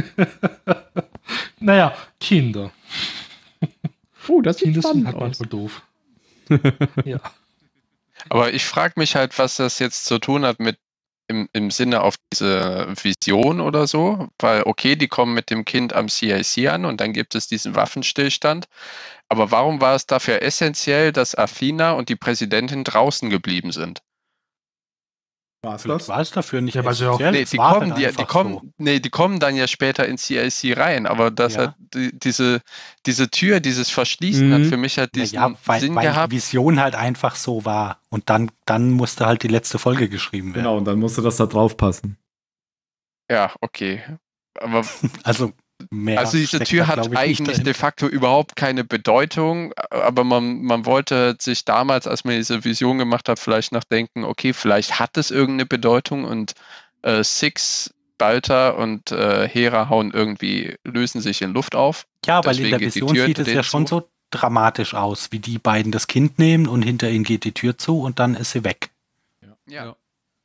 Naja, Kinder. Oh, das sieht Kinder sind spannend halt aus. manchmal doof. Ja. Aber ich frage mich halt, was das jetzt zu tun hat mit im, im Sinne auf diese Vision oder so, weil okay, die kommen mit dem Kind am C I C an und dann gibt es diesen Waffenstillstand. Aber warum war es dafür essentiell, dass Athena und die Präsidentin draußen geblieben sind? War's Vielleicht das? war es dafür nicht Ja, weil sie auch- essentiell, Nee, es die war kommen, halt die, die, einfach kommen, so. nee, die kommen dann ja später in C I C rein, aber das Ja. hat die, diese, diese Tür, dieses Verschließen Mhm. hat für mich halt diesen Naja, weil, Sinn weil gehabt. die Vision halt einfach so war. Und dann, dann musste halt die letzte Folge geschrieben werden. Genau, und dann musste das da drauf passen. Ja, okay. Aber Also, mehr also diese steckt Tür da, hat glaub ich, nicht eigentlich de dahinter. facto überhaupt keine Bedeutung, aber man, man wollte sich damals, als man diese Vision gemacht hat, vielleicht noch denken, okay, vielleicht hat es irgendeine Bedeutung und äh, Six, Balta und äh, Hera hauen irgendwie, lösen sich in Luft auf. Ja, weil in Deswegen der geht die Vision Tür sieht hinter es ja denen schon zu. so dramatisch aus, wie die beiden das Kind nehmen und hinter ihnen geht die Tür zu und dann ist sie weg. Ja. Ja.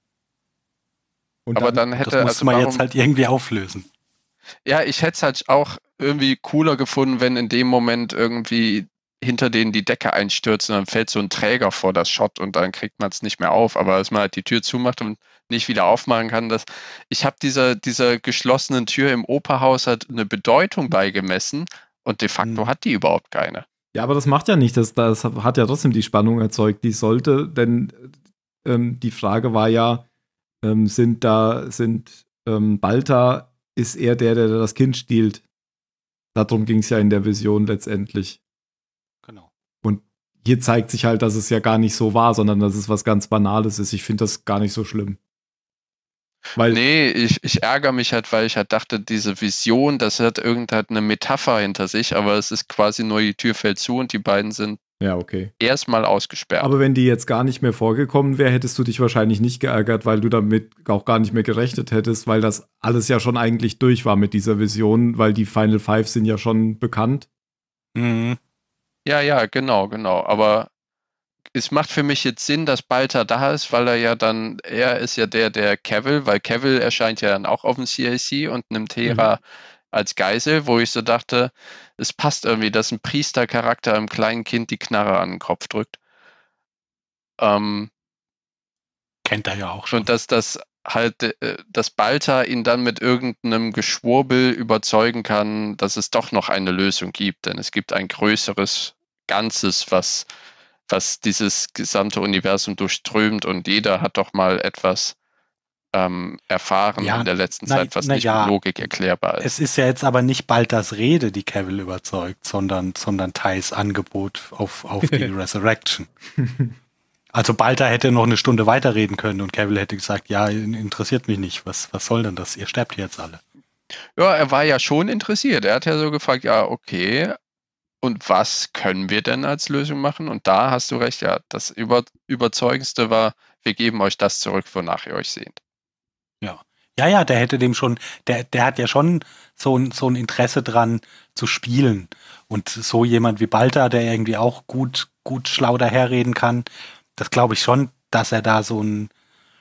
Und Aber dann Das hätte, musste also man warum, jetzt halt irgendwie auflösen. ja, ich hätte es halt auch irgendwie cooler gefunden, wenn in dem Moment irgendwie hinter denen die Decke einstürzt und dann fällt so ein Träger vor das Shot und dann kriegt man es nicht mehr auf. Aber dass man halt die Tür zumacht und nicht wieder aufmachen kann, das, ich habe dieser, dieser geschlossenen Tür im Operhaus halt eine Bedeutung beigemessen und de facto Hm. hat die überhaupt keine. Ja, aber das macht ja nicht, das, das hat ja trotzdem die Spannung erzeugt, die sollte, denn ähm, die Frage war ja, ähm, sind da, sind ähm, Balta, ist er der, der das Kind stiehlt? Darum ging es ja in der Vision letztendlich. Genau. Und hier zeigt sich halt, dass es ja gar nicht so war, sondern dass es was ganz Banales ist. Ich finde das gar nicht so schlimm. Weil, Nee, ich, ich ärgere mich halt, weil ich halt dachte, diese Vision, das hat irgendeine eine Metapher hinter sich, aber es ist quasi nur die Tür fällt zu und die beiden sind ja, okay. erstmal ausgesperrt. Aber wenn die jetzt gar nicht mehr vorgekommen wäre, hättest du dich wahrscheinlich nicht geärgert, weil du damit auch gar nicht mehr gerechnet hättest, weil das alles ja schon eigentlich durch war mit dieser Vision, weil die Final Five sind ja schon bekannt. Mhm. Ja, ja, genau, genau. Aber es macht für mich jetzt Sinn, dass Balta da ist, weil er ja dann, er ist ja der, der Cavill, weil Cavill erscheint ja dann auch auf dem C I C und nimmt Hera als Geisel, wo ich so dachte, es passt irgendwie, dass ein Priestercharakter einem kleinen Kind die Knarre an den Kopf drückt. Ähm, Kennt er ja auch schon. und dass das halt, äh, dass Balta ihn dann mit irgendeinem Geschwurbel überzeugen kann, dass es doch noch eine Lösung gibt, denn es gibt ein größeres Ganzes, was, was dieses gesamte Universum durchströmt und jeder hat doch mal etwas ähm, erfahren Ja, in der letzten na- Zeit, was na nicht ja. mit Logik erklärbar ist. Es ist ja jetzt aber nicht bald das Rede, die Cavill überzeugt, sondern, sondern Thais Angebot auf, auf die Resurrection. Also Balta hätte noch eine Stunde weiterreden können und Cavill hätte gesagt, ja, interessiert mich nicht, was, was soll denn das? Ihr sterbt jetzt alle. Ja, er war ja schon interessiert. Er hat ja so gefragt, ja, okay, und was können wir denn als Lösung machen? Und da hast du recht, ja, das über, Überzeugendste war, wir geben euch das zurück, wonach ihr euch sehnt. Ja, ja, der hätte dem schon, der, der hat ja schon so ein, so ein Interesse dran zu spielen. Und so jemand wie Balta, der irgendwie auch gut, gut schlau daherreden kann, das glaube ich schon, dass er da so ein,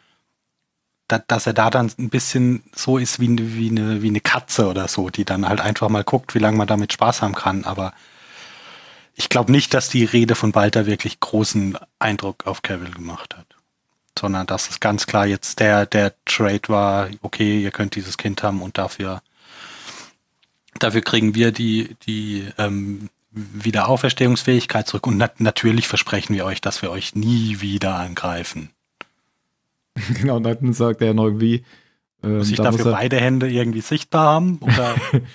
da, dass er da dann ein bisschen so ist wie eine, wie eine, wie eine Katze oder so, die dann halt einfach mal guckt, wie lange man damit Spaß haben kann. Aber ich glaube nicht, dass die Rede von Balta wirklich großen Eindruck auf Cavill gemacht hat. Sondern dass es ganz klar jetzt der, der Trade war, okay, ihr könnt dieses Kind haben und dafür, dafür kriegen wir die, die ähm, Wiederauferstehungsfähigkeit zurück. Und nat- natürlich versprechen wir euch, dass wir euch nie wieder angreifen. Genau, und dann sagt er noch irgendwie, ähm, Muss ich da muss dafür er, beide Hände irgendwie sichtbar haben? Oder?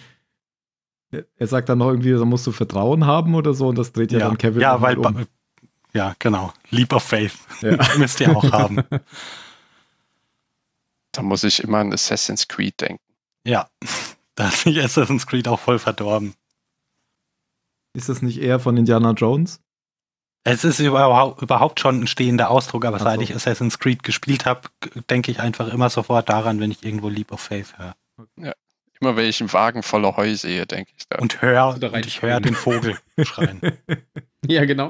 er sagt dann noch irgendwie, da musst du Vertrauen haben oder so, und das dreht ja, dann Kevin ja, noch mal weil, um. ja, genau. Leap of Faith. Ja. Müsst ihr auch haben. Da muss ich immer an Assassin's Creed denken. Ja, da hat sich Assassin's Creed auch voll verdorben. Ist das nicht eher von Indiana Jones? Es ist überhaupt, überhaupt schon ein stehender Ausdruck, aber Ach seit so. ich Assassin's Creed gespielt habe, denke ich einfach immer sofort daran, wenn ich irgendwo Leap of Faith höre. Immer wenn ich einen Wagen voller Heu sehe, denke ich da. Und hör, Also da und ich höre reinspringen. den Vogel schreien. Ja, genau.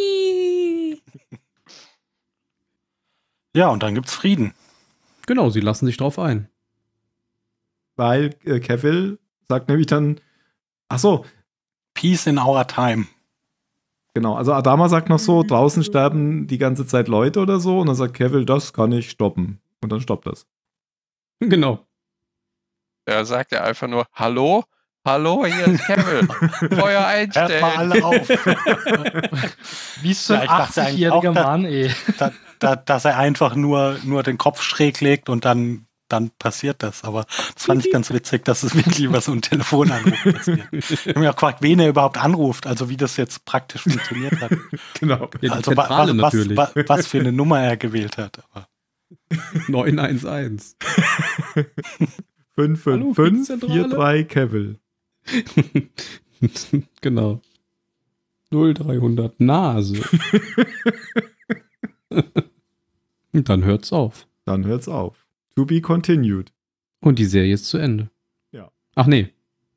Ja, und dann gibt's Frieden. Genau, sie lassen sich drauf ein. Weil äh, Cavill sagt nämlich dann, ach so, Peace in our time. genau, also Adama sagt noch so, draußen sterben die ganze Zeit Leute oder so, und dann sagt Cavill, das kann ich stoppen. Und dann stoppt das. Genau. Er sagt ja einfach nur, hallo, hallo, hier ist Cavill. Feuer Hört einstellen. mal alle auf. Wie so Ja, ein ich dachte eigentlich achtzig-jähriger auch, da- Mann, ey. Da, da, dass er einfach nur, nur den Kopf schräg legt und dann, dann passiert das. Aber das fand ich ganz witzig, dass es wirklich über so einen Telefonanruf passiert. Ich habe mich auch gefragt, wen er überhaupt anruft, also wie das jetzt praktisch funktioniert hat. Genau. Ja, die Also wa- Zentrale was, natürlich. was, was, was für eine Nummer er gewählt hat. Aber neun eins eins. fünf Hallo, fünf fünf Zentrale? vier drei Kevil. Genau. null dreihundert Nase. Und dann hört's auf. Dann hört's auf. To be continued. Und die Serie ist zu Ende. Ja. Ach nee.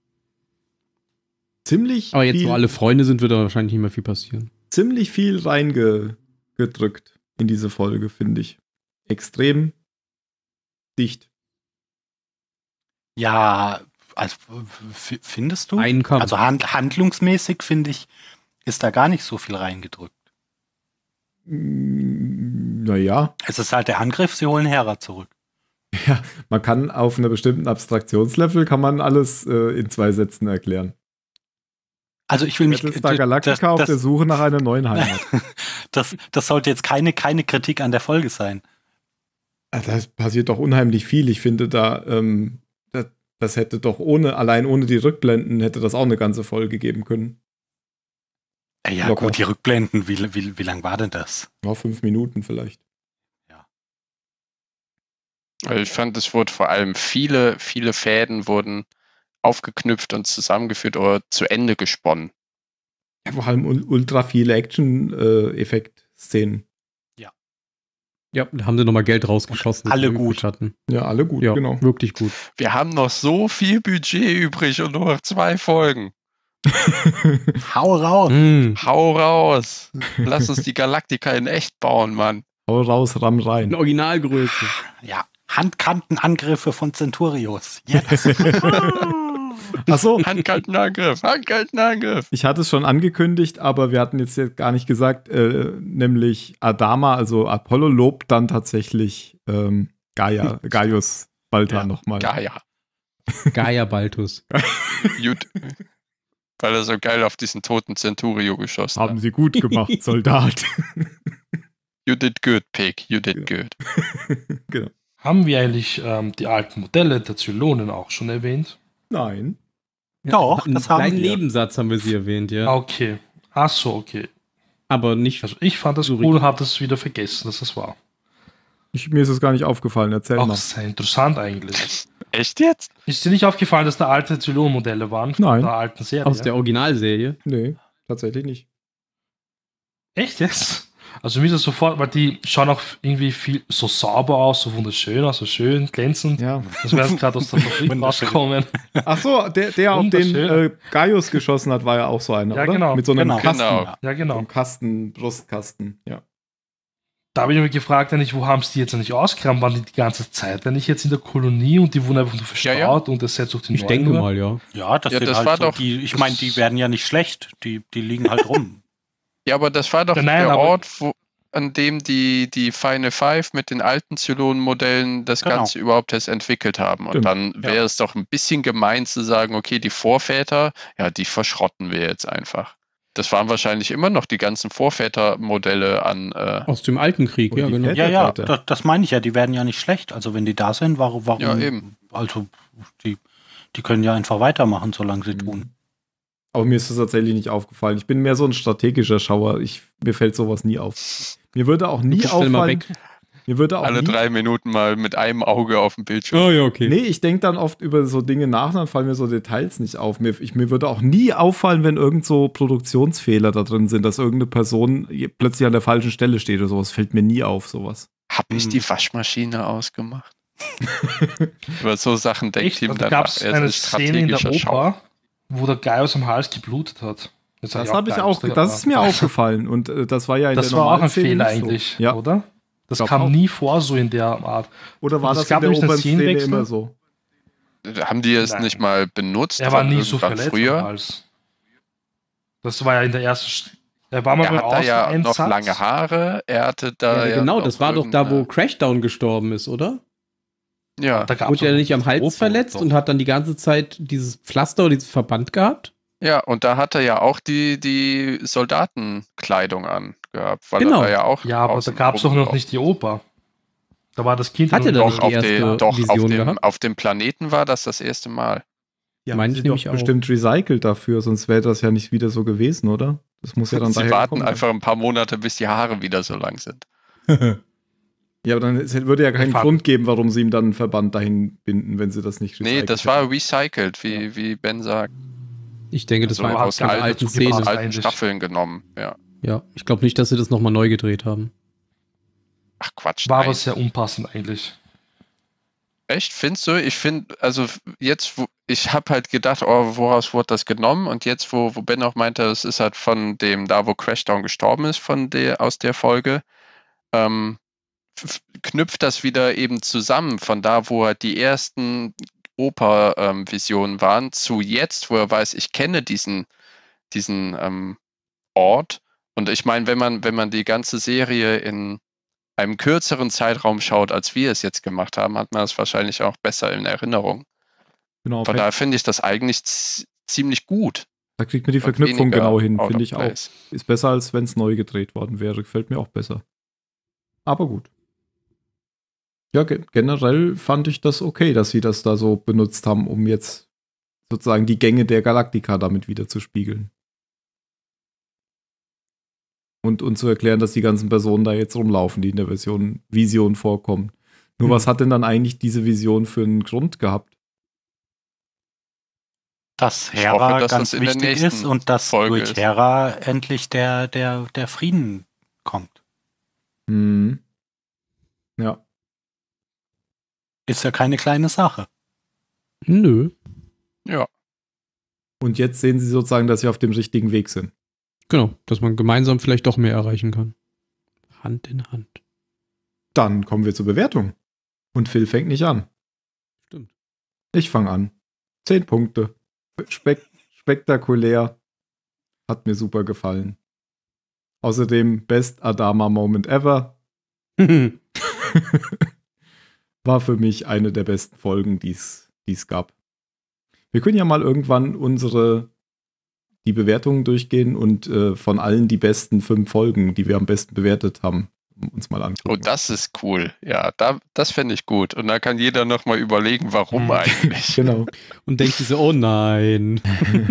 Ziemlich Aber jetzt, viel, wo alle Freunde sind, wird da wahrscheinlich nicht mehr viel passieren. ziemlich viel reingedrückt in diese Folge, finde ich. Extrem dicht. ja, also f- findest du? Einen Kampf. Also hand, handlungsmäßig, finde ich, ist da gar nicht so viel reingedrückt. Mm, Naja, Es ist halt der Angriff, sie holen Hera zurück. man kann auf einer bestimmten Abstraktionslevel kann man alles äh, in zwei Sätzen erklären. Also ich will mich... Battlestar Galactica das, auf das, der Suche nach einer neuen Heimat. das, das sollte jetzt keine, keine Kritik an der Folge sein. Also das passiert doch unheimlich viel. Ich finde da, ähm, das, das hätte doch ohne, allein ohne die Rückblenden, hätte das auch eine ganze Folge geben können. Äh, Ja Locker. gut, die Rückblenden, wie, wie, wie lang war denn das? Ja, fünf Minuten vielleicht. Also ich fand, es wurde vor allem viele, viele Fäden wurden aufgeknüpft und zusammengeführt oder zu Ende gesponnen. Ja, vor allem ul- ultra viele Action-Effekt-Szenen. Ja, da haben sie nochmal Geld rausgeschossen. Alle das wir gut. übrig hatten. Ja, alle gut, Ja, genau. wirklich gut. Wir haben noch so viel Budget übrig und nur noch zwei Folgen. Hau raus! Mm. Hau raus! Lass uns die Galaktika in echt bauen, Mann. Hau raus, ramm In rein. Originalgröße. Ja, Handkantenangriffe von Centurios. Yes. Achso, Handkaltenangriff, Handkaltenangriff. ich hatte es schon angekündigt, aber wir hatten jetzt ja gar nicht gesagt, äh, nämlich Adama, also Apollo lobt dann tatsächlich ähm, Gaia, Gaius Baltar Ja, nochmal. Gaia. Gaia Baltus. Gut. Weil er so geil auf diesen toten Centurio geschossen Haben hat. sie gut gemacht, Soldat. You did good, Pig. You did good. Genau. Haben wir eigentlich ähm, die alten Modelle der Zylonen auch schon erwähnt? Nein. Doch, Einen das haben kleinen wir. Nebensatz haben wir sie erwähnt, ja. Ah, okay. Ach so, okay. Aber nicht. Also ich fand das So cool richtig. und habe das wieder vergessen, dass das war. Ich, mir ist es gar nicht aufgefallen, erzähl Auch mal. sehr interessant eigentlich. Echt jetzt? Ist dir nicht aufgefallen, dass da alte Zylon-Modelle waren von Nein. der alten Serie? Aus der Originalserie. Nee, tatsächlich nicht. Echt jetzt? Also mir ist das sofort, weil die schauen auch irgendwie viel so sauber aus, so wunderschön aus, so schön glänzend. Ja. Das wäre jetzt gerade aus der Fabrik Wunderschön. rausgekommen. Ach so, der, der auf den Wunderschön. äh, Gaius geschossen hat, war ja auch so einer, Ja, oder? genau. Mit so einem Genau. Kasten. Genau. Ja, So genau. einem Kasten, Brustkasten, ja. Da habe ich mich gefragt, eigentlich, wo haben sie die jetzt eigentlich ausgegraben? Waren die die ganze Zeit eigentlich jetzt in der Kolonie und die wurden einfach nur verstaut Ja, ja. und das setzt durch die Ich neuen denke nur? mal, ja. Ja, das, Ja, sind das halt war so doch- die, ich das- meine, die werden ja nicht schlecht. Die, die liegen halt rum. Ja, aber das war doch Ja, nein, der aber- Ort, wo, an dem die, die Final Five mit den alten Zylon-Modellen das Genau. Ganze überhaupt erst entwickelt haben. Und Stimmt. dann wäre es doch ein bisschen gemein zu sagen, okay, die Vorväter, ja, die verschrotten wir jetzt einfach. Das waren wahrscheinlich immer noch die ganzen Vorvätermodelle an. Äh, Aus dem alten Krieg, Und ja, die genau. Väter- Ja, ja, Weiter. das, das meine ich ja. Die werden ja nicht schlecht. Also wenn die da sind, warum, warum? Ja, eben. Also die, die können ja einfach weitermachen, solange sie tun. Aber mir ist das tatsächlich nicht aufgefallen. Ich bin mehr so ein strategischer Schauer. Ich, mir fällt sowas nie auf. Mir würde auch nie Stell mal auffallen. weg. Mir würde auch alle nie, drei Minuten mal mit einem Auge auf dem Bildschirm. Oh ja, okay. Nee, ich denke dann oft über so Dinge nach, dann fallen mir so Details nicht auf. Mir, ich, mir würde auch nie auffallen, wenn irgend so Produktionsfehler da drin sind, dass irgendeine Person plötzlich an der falschen Stelle steht oder sowas. Fällt mir nie auf, sowas. Hab ich Mhm. die Waschmaschine ausgemacht? Über so Sachen denkt Echt? Team Also, da dann gab nach. es Er ist eine ein Szene in der strategischer Schauer. Oper, wo der Gaius am Hals geblutet hat. Jetzt Das hab habe ich keine auch, Lust, das ist mir aufgefallen. Und äh, das war ja in Das der war auch normalen ein Szene Fehler nicht so. eigentlich, Ja. oder? Das Glaub kam auch. nie vor, so in der Art. Oder war Und es das in gab der nämlich einen Opernszene Szenenwechsel. immer so? Haben die es Nein. nicht mal benutzt? Er war von nie so irgendwann verletzt früher? am Hals. Das war ja in der ersten. St- Er war mal Er beim hat da ja noch Außeneinsatz. lange Haare. Er hatte da Ja, ja, genau, noch das war doch da, wo irgendeine- Crashdown gestorben ist, oder? Ja, Da gab's Wurde er auch nicht am Hals Oper verletzt so. und hat dann die ganze Zeit dieses Pflaster oder dieses Verband gehabt? ja, und da hat er ja auch die, die Soldatenkleidung an. gehabt, weil Genau. er war ja auch. Ja, aber da außen gab es doch noch rumgelaufen. nicht die Oper. Da war das Kind Hat er noch dann nicht- Doch, auf, die erste den, doch auf, Vision dem, gehabt? auf dem Planeten war das das erste Mal. Ja, Meine sie ich doch nämlich auch. bestimmt recycelt dafür, sonst wäre das ja nicht wieder so gewesen, oder? Das muss ja dann Sie daher warten gekommen einfach ein paar Monate, bis die Haare wieder so lang sind. sein. Ja, aber dann es würde ja keinen Fakt. Grund geben, warum sie ihm dann einen Verband dahin binden, wenn sie das nicht Nee, das hätten. war recycelt, wie, wie Ben sagt. Ich denke, das Also war einfach aus keine alten, alten dazu Szenen. gepasst. alten eigentlich. Staffeln genommen. Ja. Ja, ich glaube nicht, dass sie das nochmal neu gedreht haben. Ach Quatsch. War nein. aber sehr unpassend eigentlich. Echt? Findest du? Ich finde, also jetzt, wo, ich habe halt gedacht, oh, woraus wurde das genommen? Und jetzt, wo, wo Ben auch meinte, es ist halt von dem, da wo Crashdown gestorben ist, von der, aus der Folge, ähm, f- knüpft das wieder eben zusammen, von da, wo halt die ersten Oper-Visionen waren, zu jetzt, wo er weiß, ich kenne diesen, diesen ähm, Ort. Und ich meine, wenn man, wenn man die ganze Serie in einem kürzeren Zeitraum schaut, als wir es jetzt gemacht haben, hat man das wahrscheinlich auch besser in Erinnerung. Genau, Von daher finde ich das eigentlich z- ziemlich gut. da kriegt man die und Verknüpfung weniger genau hin, out finde of ich auch. place. Ist besser, als wenn es neu gedreht worden wäre. Gefällt mir auch besser. Aber gut. Ja, ge generell fand ich das okay, dass sie das da so benutzt haben, um jetzt sozusagen die Gänge der Galaktika damit wieder zu spiegeln. Und, und zu erklären, dass die ganzen Personen da jetzt rumlaufen, die in der Version Vision vorkommen. Nur Hm. was hat denn dann eigentlich diese Vision für einen Grund gehabt? Dass Ich Hera hoffe, dass ganz das in der wichtig ist nächsten und dass Folge durch ist. Hera endlich der, der, der Frieden kommt. Hm. Ja. Ist ja keine kleine Sache. Nö. Ja, Und jetzt sehen sie sozusagen, dass sie auf dem richtigen Weg sind. Genau, dass man gemeinsam vielleicht doch mehr erreichen kann. Hand in Hand. Dann kommen wir zur Bewertung. Und Phil fängt nicht an. Stimmt. Ich fange an. Zehn Punkte. Spek spektakulär. Hat mir super gefallen. Außerdem Best Adama Moment ever. War für mich eine der besten Folgen, die es gab. Wir können ja mal irgendwann unsere die Bewertungen durchgehen und äh, von allen die besten fünf Folgen, die wir am besten bewertet haben, uns mal angucken. oh, das ist cool. Ja, da, das fände ich gut. Und da kann jeder nochmal überlegen, warum Mhm. eigentlich. Genau. Und denkt sich so, oh nein.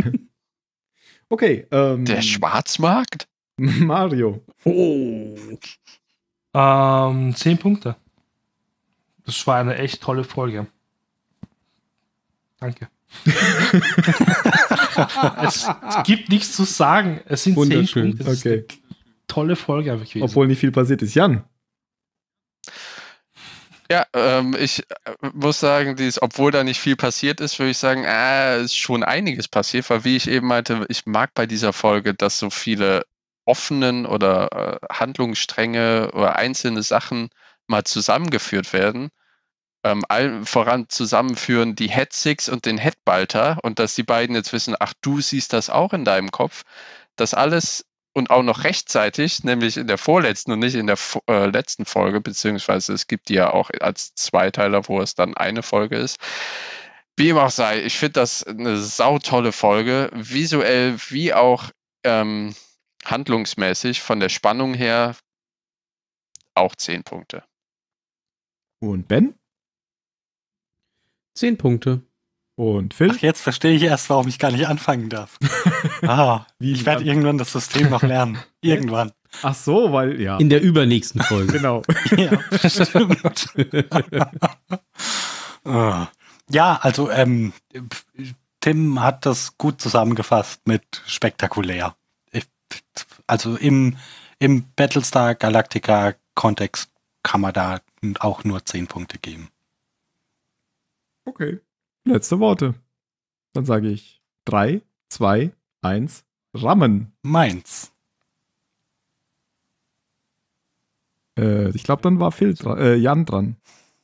Okay. Ähm, Der Schwarzmarkt? Mario. Oh. Ähm, zehn Punkte. Das war eine echt tolle Folge. Danke. es, es gibt nichts zu sagen. Es sind zehn Wunderschön. Punkte. Es ist Okay. eine tolle Folge einfach gewesen. Obwohl nicht viel passiert ist. Jan. Ja, ähm, ich äh, muss sagen, dies, obwohl da nicht viel passiert ist, würde ich sagen, äh, ist schon einiges passiert, weil wie ich eben meinte, ich mag bei dieser Folge, dass so viele offenen oder äh, Handlungsstränge oder einzelne Sachen mal zusammengeführt werden. Ähm, allen voran zusammenführen die Headsix und den Headbalter und dass die beiden jetzt wissen, ach, du siehst das auch in deinem Kopf. Das alles und auch noch rechtzeitig, nämlich in der vorletzten und nicht in der äh, letzten Folge, beziehungsweise es gibt die ja auch als Zweiteiler, wo es dann eine Folge ist. Wie ihm auch sei, ich finde das eine sautolle Folge, visuell wie auch ähm, handlungsmäßig, von der Spannung her auch zehn Punkte. Und Ben. Zehn Punkte. Und Phil. Ach, jetzt verstehe ich erst, warum ich gar nicht anfangen darf. Ah, Wie ich werde irgendwann das System noch lernen. Irgendwann. Ach so, weil, ja. In der übernächsten Folge. Genau. Ja, stimmt. Ah. Ja, also ähm, Tim hat das gut zusammengefasst mit spektakulär. Ich, also im, im Battlestar Galactica Kontext kann man da auch nur zehn Punkte geben. Okay. Letzte Worte. Dann sage ich drei, zwei, eins, Rammen. Meins. Äh, ich glaube, dann war Phil dran, äh, Jan dran.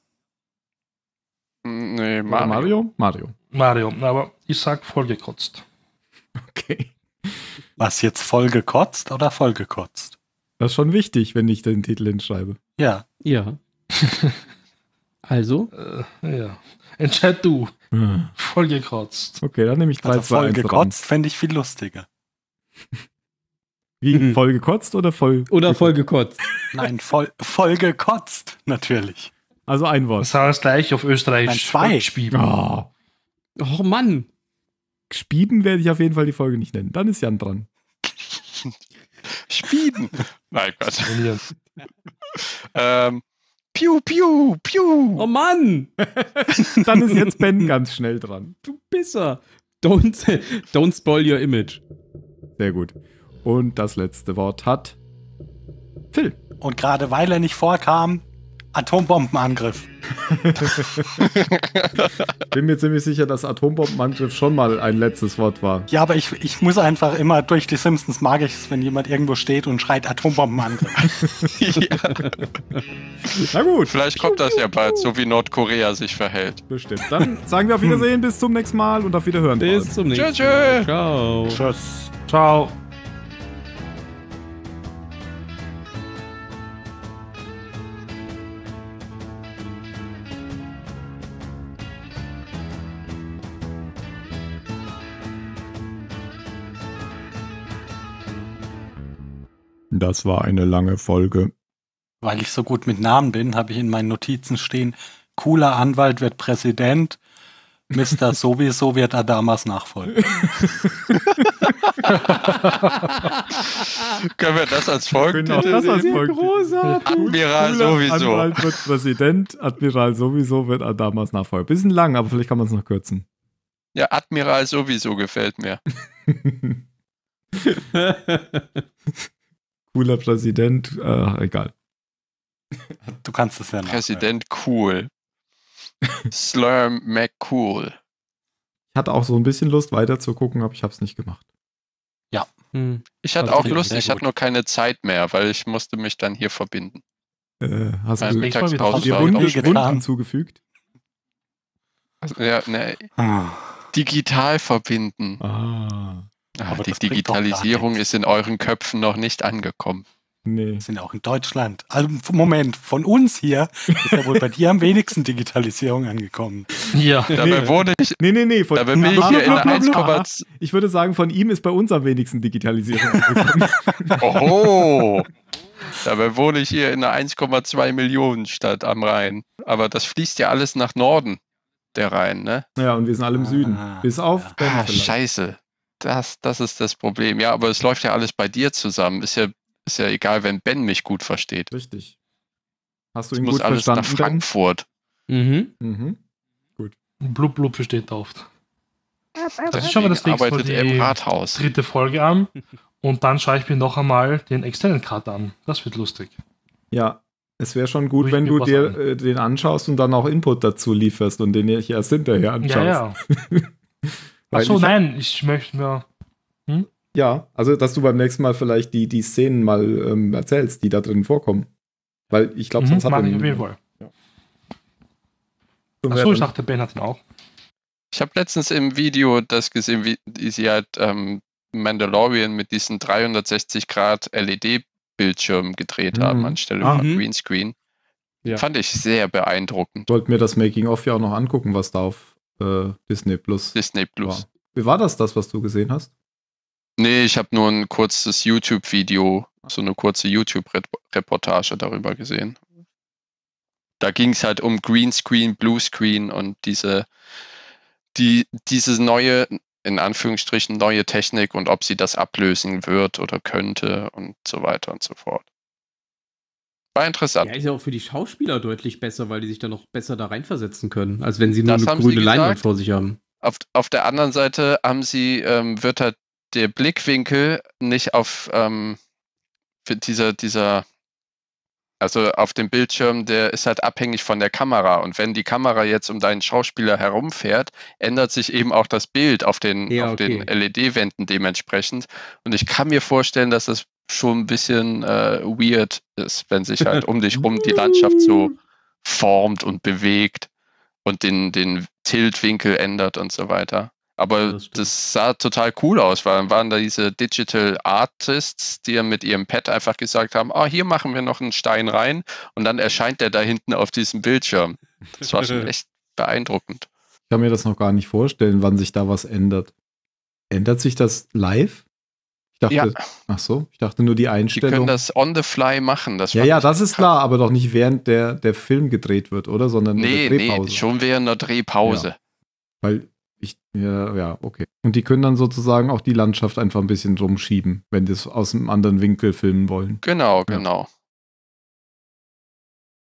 Nee, Oder Mario. Mario? Mario. Mario, aber ich sag vollgekotzt. Okay. Was jetzt vollgekotzt oder vollgekotzt? Das ist schon wichtig, wenn ich den Titel hinschreibe. Ja. Ja. Also, Äh, ja. Entscheid du. Hm. Vollgekotzt. Okay, dann nehme ich drei, Also zwei, eins, Rammen. vollgekotzt fände ich viel lustiger. Wie, Mhm. voll gekotzt oder voll? Oder voll gekotzt. Nein, voll, voll gekotzt, natürlich. Also ein Wort. Das heißt gleich auf Nein, Österreichisch. zwei. Spieben. Oh. Oh Mann. Spieben werde ich auf jeden Fall die Folge nicht nennen. Dann ist Jan dran. Spieden. Nein, Gott. ähm, piu, piu, piu. Oh Mann. Dann ist jetzt Ben ganz schnell dran. Du Pisser. Don't, don't spoil your image. Sehr gut. Und das letzte Wort hat Phil. Und gerade weil er nicht vorkam, Atombombenangriff. Bin mir ziemlich sicher, dass Atombombenangriff schon mal ein letztes Wort war. Ja, aber ich, ich muss einfach immer durch die Simpsons mag ich es, wenn jemand irgendwo steht und schreit Atombombenangriff. Ja, Na gut, vielleicht kommt das ja bald, so wie Nordkorea sich verhält. bestimmt. Dann sagen wir auf Wiedersehen, bis zum nächsten Mal und auf Wiederhören. vor allem. Bis zum nächsten Tschö, Mal. tschö. Ciao. Tschüss. Ciao. Das war eine lange Folge. Weil ich so gut mit Namen bin, habe ich in meinen Notizen stehen, cooler Anwalt wird Präsident, Mister Sowieso wird Adamas Nachfolger. Können wir das als Folge? Genau, das als Folge. Großartig. Admiral Cooler sowieso. Anwalt wird Präsident, Admiral sowieso wird Adamas Nachfolger. Bisschen lang, aber vielleicht kann man es noch kürzen. Ja, Admiral sowieso gefällt mir. Cooler Präsident, äh, egal. Du kannst es ja nachhören. Präsident cool. Slurm McCool. Ich hatte auch so ein bisschen Lust weiter zu gucken, aber ich habe es nicht gemacht. Hm. Ich hatte Also auch sehr Lust, gut. ich hatte nur keine Zeit mehr, weil ich musste mich dann hier verbinden. Äh, hast Beim du nächsten Mal wieder Mittagspause dir war Wunden, ich Wunde auch- getan. Wunden zugefügt? Also, ja, ne, Ah, digital verbinden. Ah, Ah, Aber die das bringt doch gar Digitalisierung nichts. ist in euren Köpfen noch nicht angekommen. nee. wir sind ja auch in Deutschland. Also, Moment, von uns hier ist ja wohl bei dir am wenigsten Digitalisierung angekommen. Ja. Dabei Nee. wurde ich, Nee, nee, nee. Von, dabei bin ich Blub, hier blub, in der blub, blub. eins Komma zwei. Ich würde sagen, von ihm ist bei uns am wenigsten Digitalisierung angekommen. Oho! Dabei wohne ich hier in einer eins Komma zwei Millionen Stadt am Rhein. Aber das fließt ja alles nach Norden, der Rhein, ne? Ja, und wir sind alle im Süden. Ah, Bis auf ja. Ben Ah, vielleicht. scheiße. Das, das ist das Problem. Ja, aber es läuft ja alles bei dir zusammen. Ist ja, ist ja egal, wenn Ben mich gut versteht. Richtig. Hast du Es ihn muss gut alles nach verstanden, Ben? Frankfurt. Mhm. Mhm. Blub Blub versteht oft. Deswegen Das ist schon mal das nächste Mal arbeitet er im die Rathaus. dritte Folge an. Und dann schaue ich mir noch einmal den externen Cut an. Das wird lustig. Ja, es wäre schon gut, Ruhig wenn mir du was dir an. äh, den anschaust und dann auch Input dazu lieferst und den ich erst hinterher anschaust. Ja, ja. Weil Achso, ich- nein, ich möchte mir. Ja, also dass du beim nächsten Mal vielleicht die, die Szenen mal ähm, erzählst, die da drin vorkommen. Weil ich glaube, Mhm, sonst hat mag er ich auf nie- jeden Fall. So Achso, wäre ich dann- dachte, Ben hat ihn auch. Ich habe letztens im Video das gesehen, wie wie sie halt ähm, Mandalorian mit diesen dreihundertsechzig Grad L E D-Bildschirm gedreht haben, Mhm. anstelle Ah. von Mhm. Greenscreen. Ja. Fand ich sehr beeindruckend. Ich wollte mir das Making-of ja auch noch angucken, was da auf äh, Disney Plus Disney Plus. war. Wie war das, das, was du gesehen hast? Nee, ich habe nur ein kurzes YouTube-Video, so eine kurze YouTube-Reportage darüber gesehen. Da ging es halt um Greenscreen, Bluescreen und diese, die, diese neue, in Anführungsstrichen, neue Technik und ob sie das ablösen wird oder könnte und so weiter und so fort. War interessant. Ja, ist ja auch für die Schauspieler deutlich besser, weil die sich dann noch besser da reinversetzen können, als wenn sie nur Das eine haben sie grüne Leinwand gesagt. vor sich haben. Auf, auf der anderen Seite haben sie, ähm, wird halt der Blickwinkel nicht auf ähm, für dieser, dieser, also auf dem Bildschirm, der ist halt abhängig von der Kamera. Und wenn die Kamera jetzt um deinen Schauspieler herumfährt, ändert sich eben auch das Bild auf den, Ja, auf den okay. L E D-Wänden dementsprechend. Und ich kann mir vorstellen, dass das schon ein bisschen äh, weird ist, wenn sich halt um dich rum die Landschaft so formt und bewegt und den, den Tiltwinkel ändert und so weiter. Aber Das das, stimmt. sah total cool aus, weil waren da diese Digital Artists, die ja mit ihrem Pad einfach gesagt haben, ah, hier machen wir noch einen Stein rein und dann erscheint der da hinten auf diesem Bildschirm. Das war schon echt beeindruckend. Ich kann mir das noch gar nicht vorstellen, wann sich da was ändert. Ändert sich das live? Ich dachte, Ja. ach so, ich dachte nur die Die können Einstellung. das on the fly machen. Das Ja, fand ja, ich das echt ist klar, aber doch nicht während der, der Film gedreht wird, oder? Sondern in Nee, der nee, Drehpause. schon während der Drehpause. Weil ich, ja, ja, okay. Und die können dann sozusagen auch die Landschaft einfach ein bisschen rumschieben, wenn die es aus einem anderen Winkel filmen wollen. Genau, Ja. genau.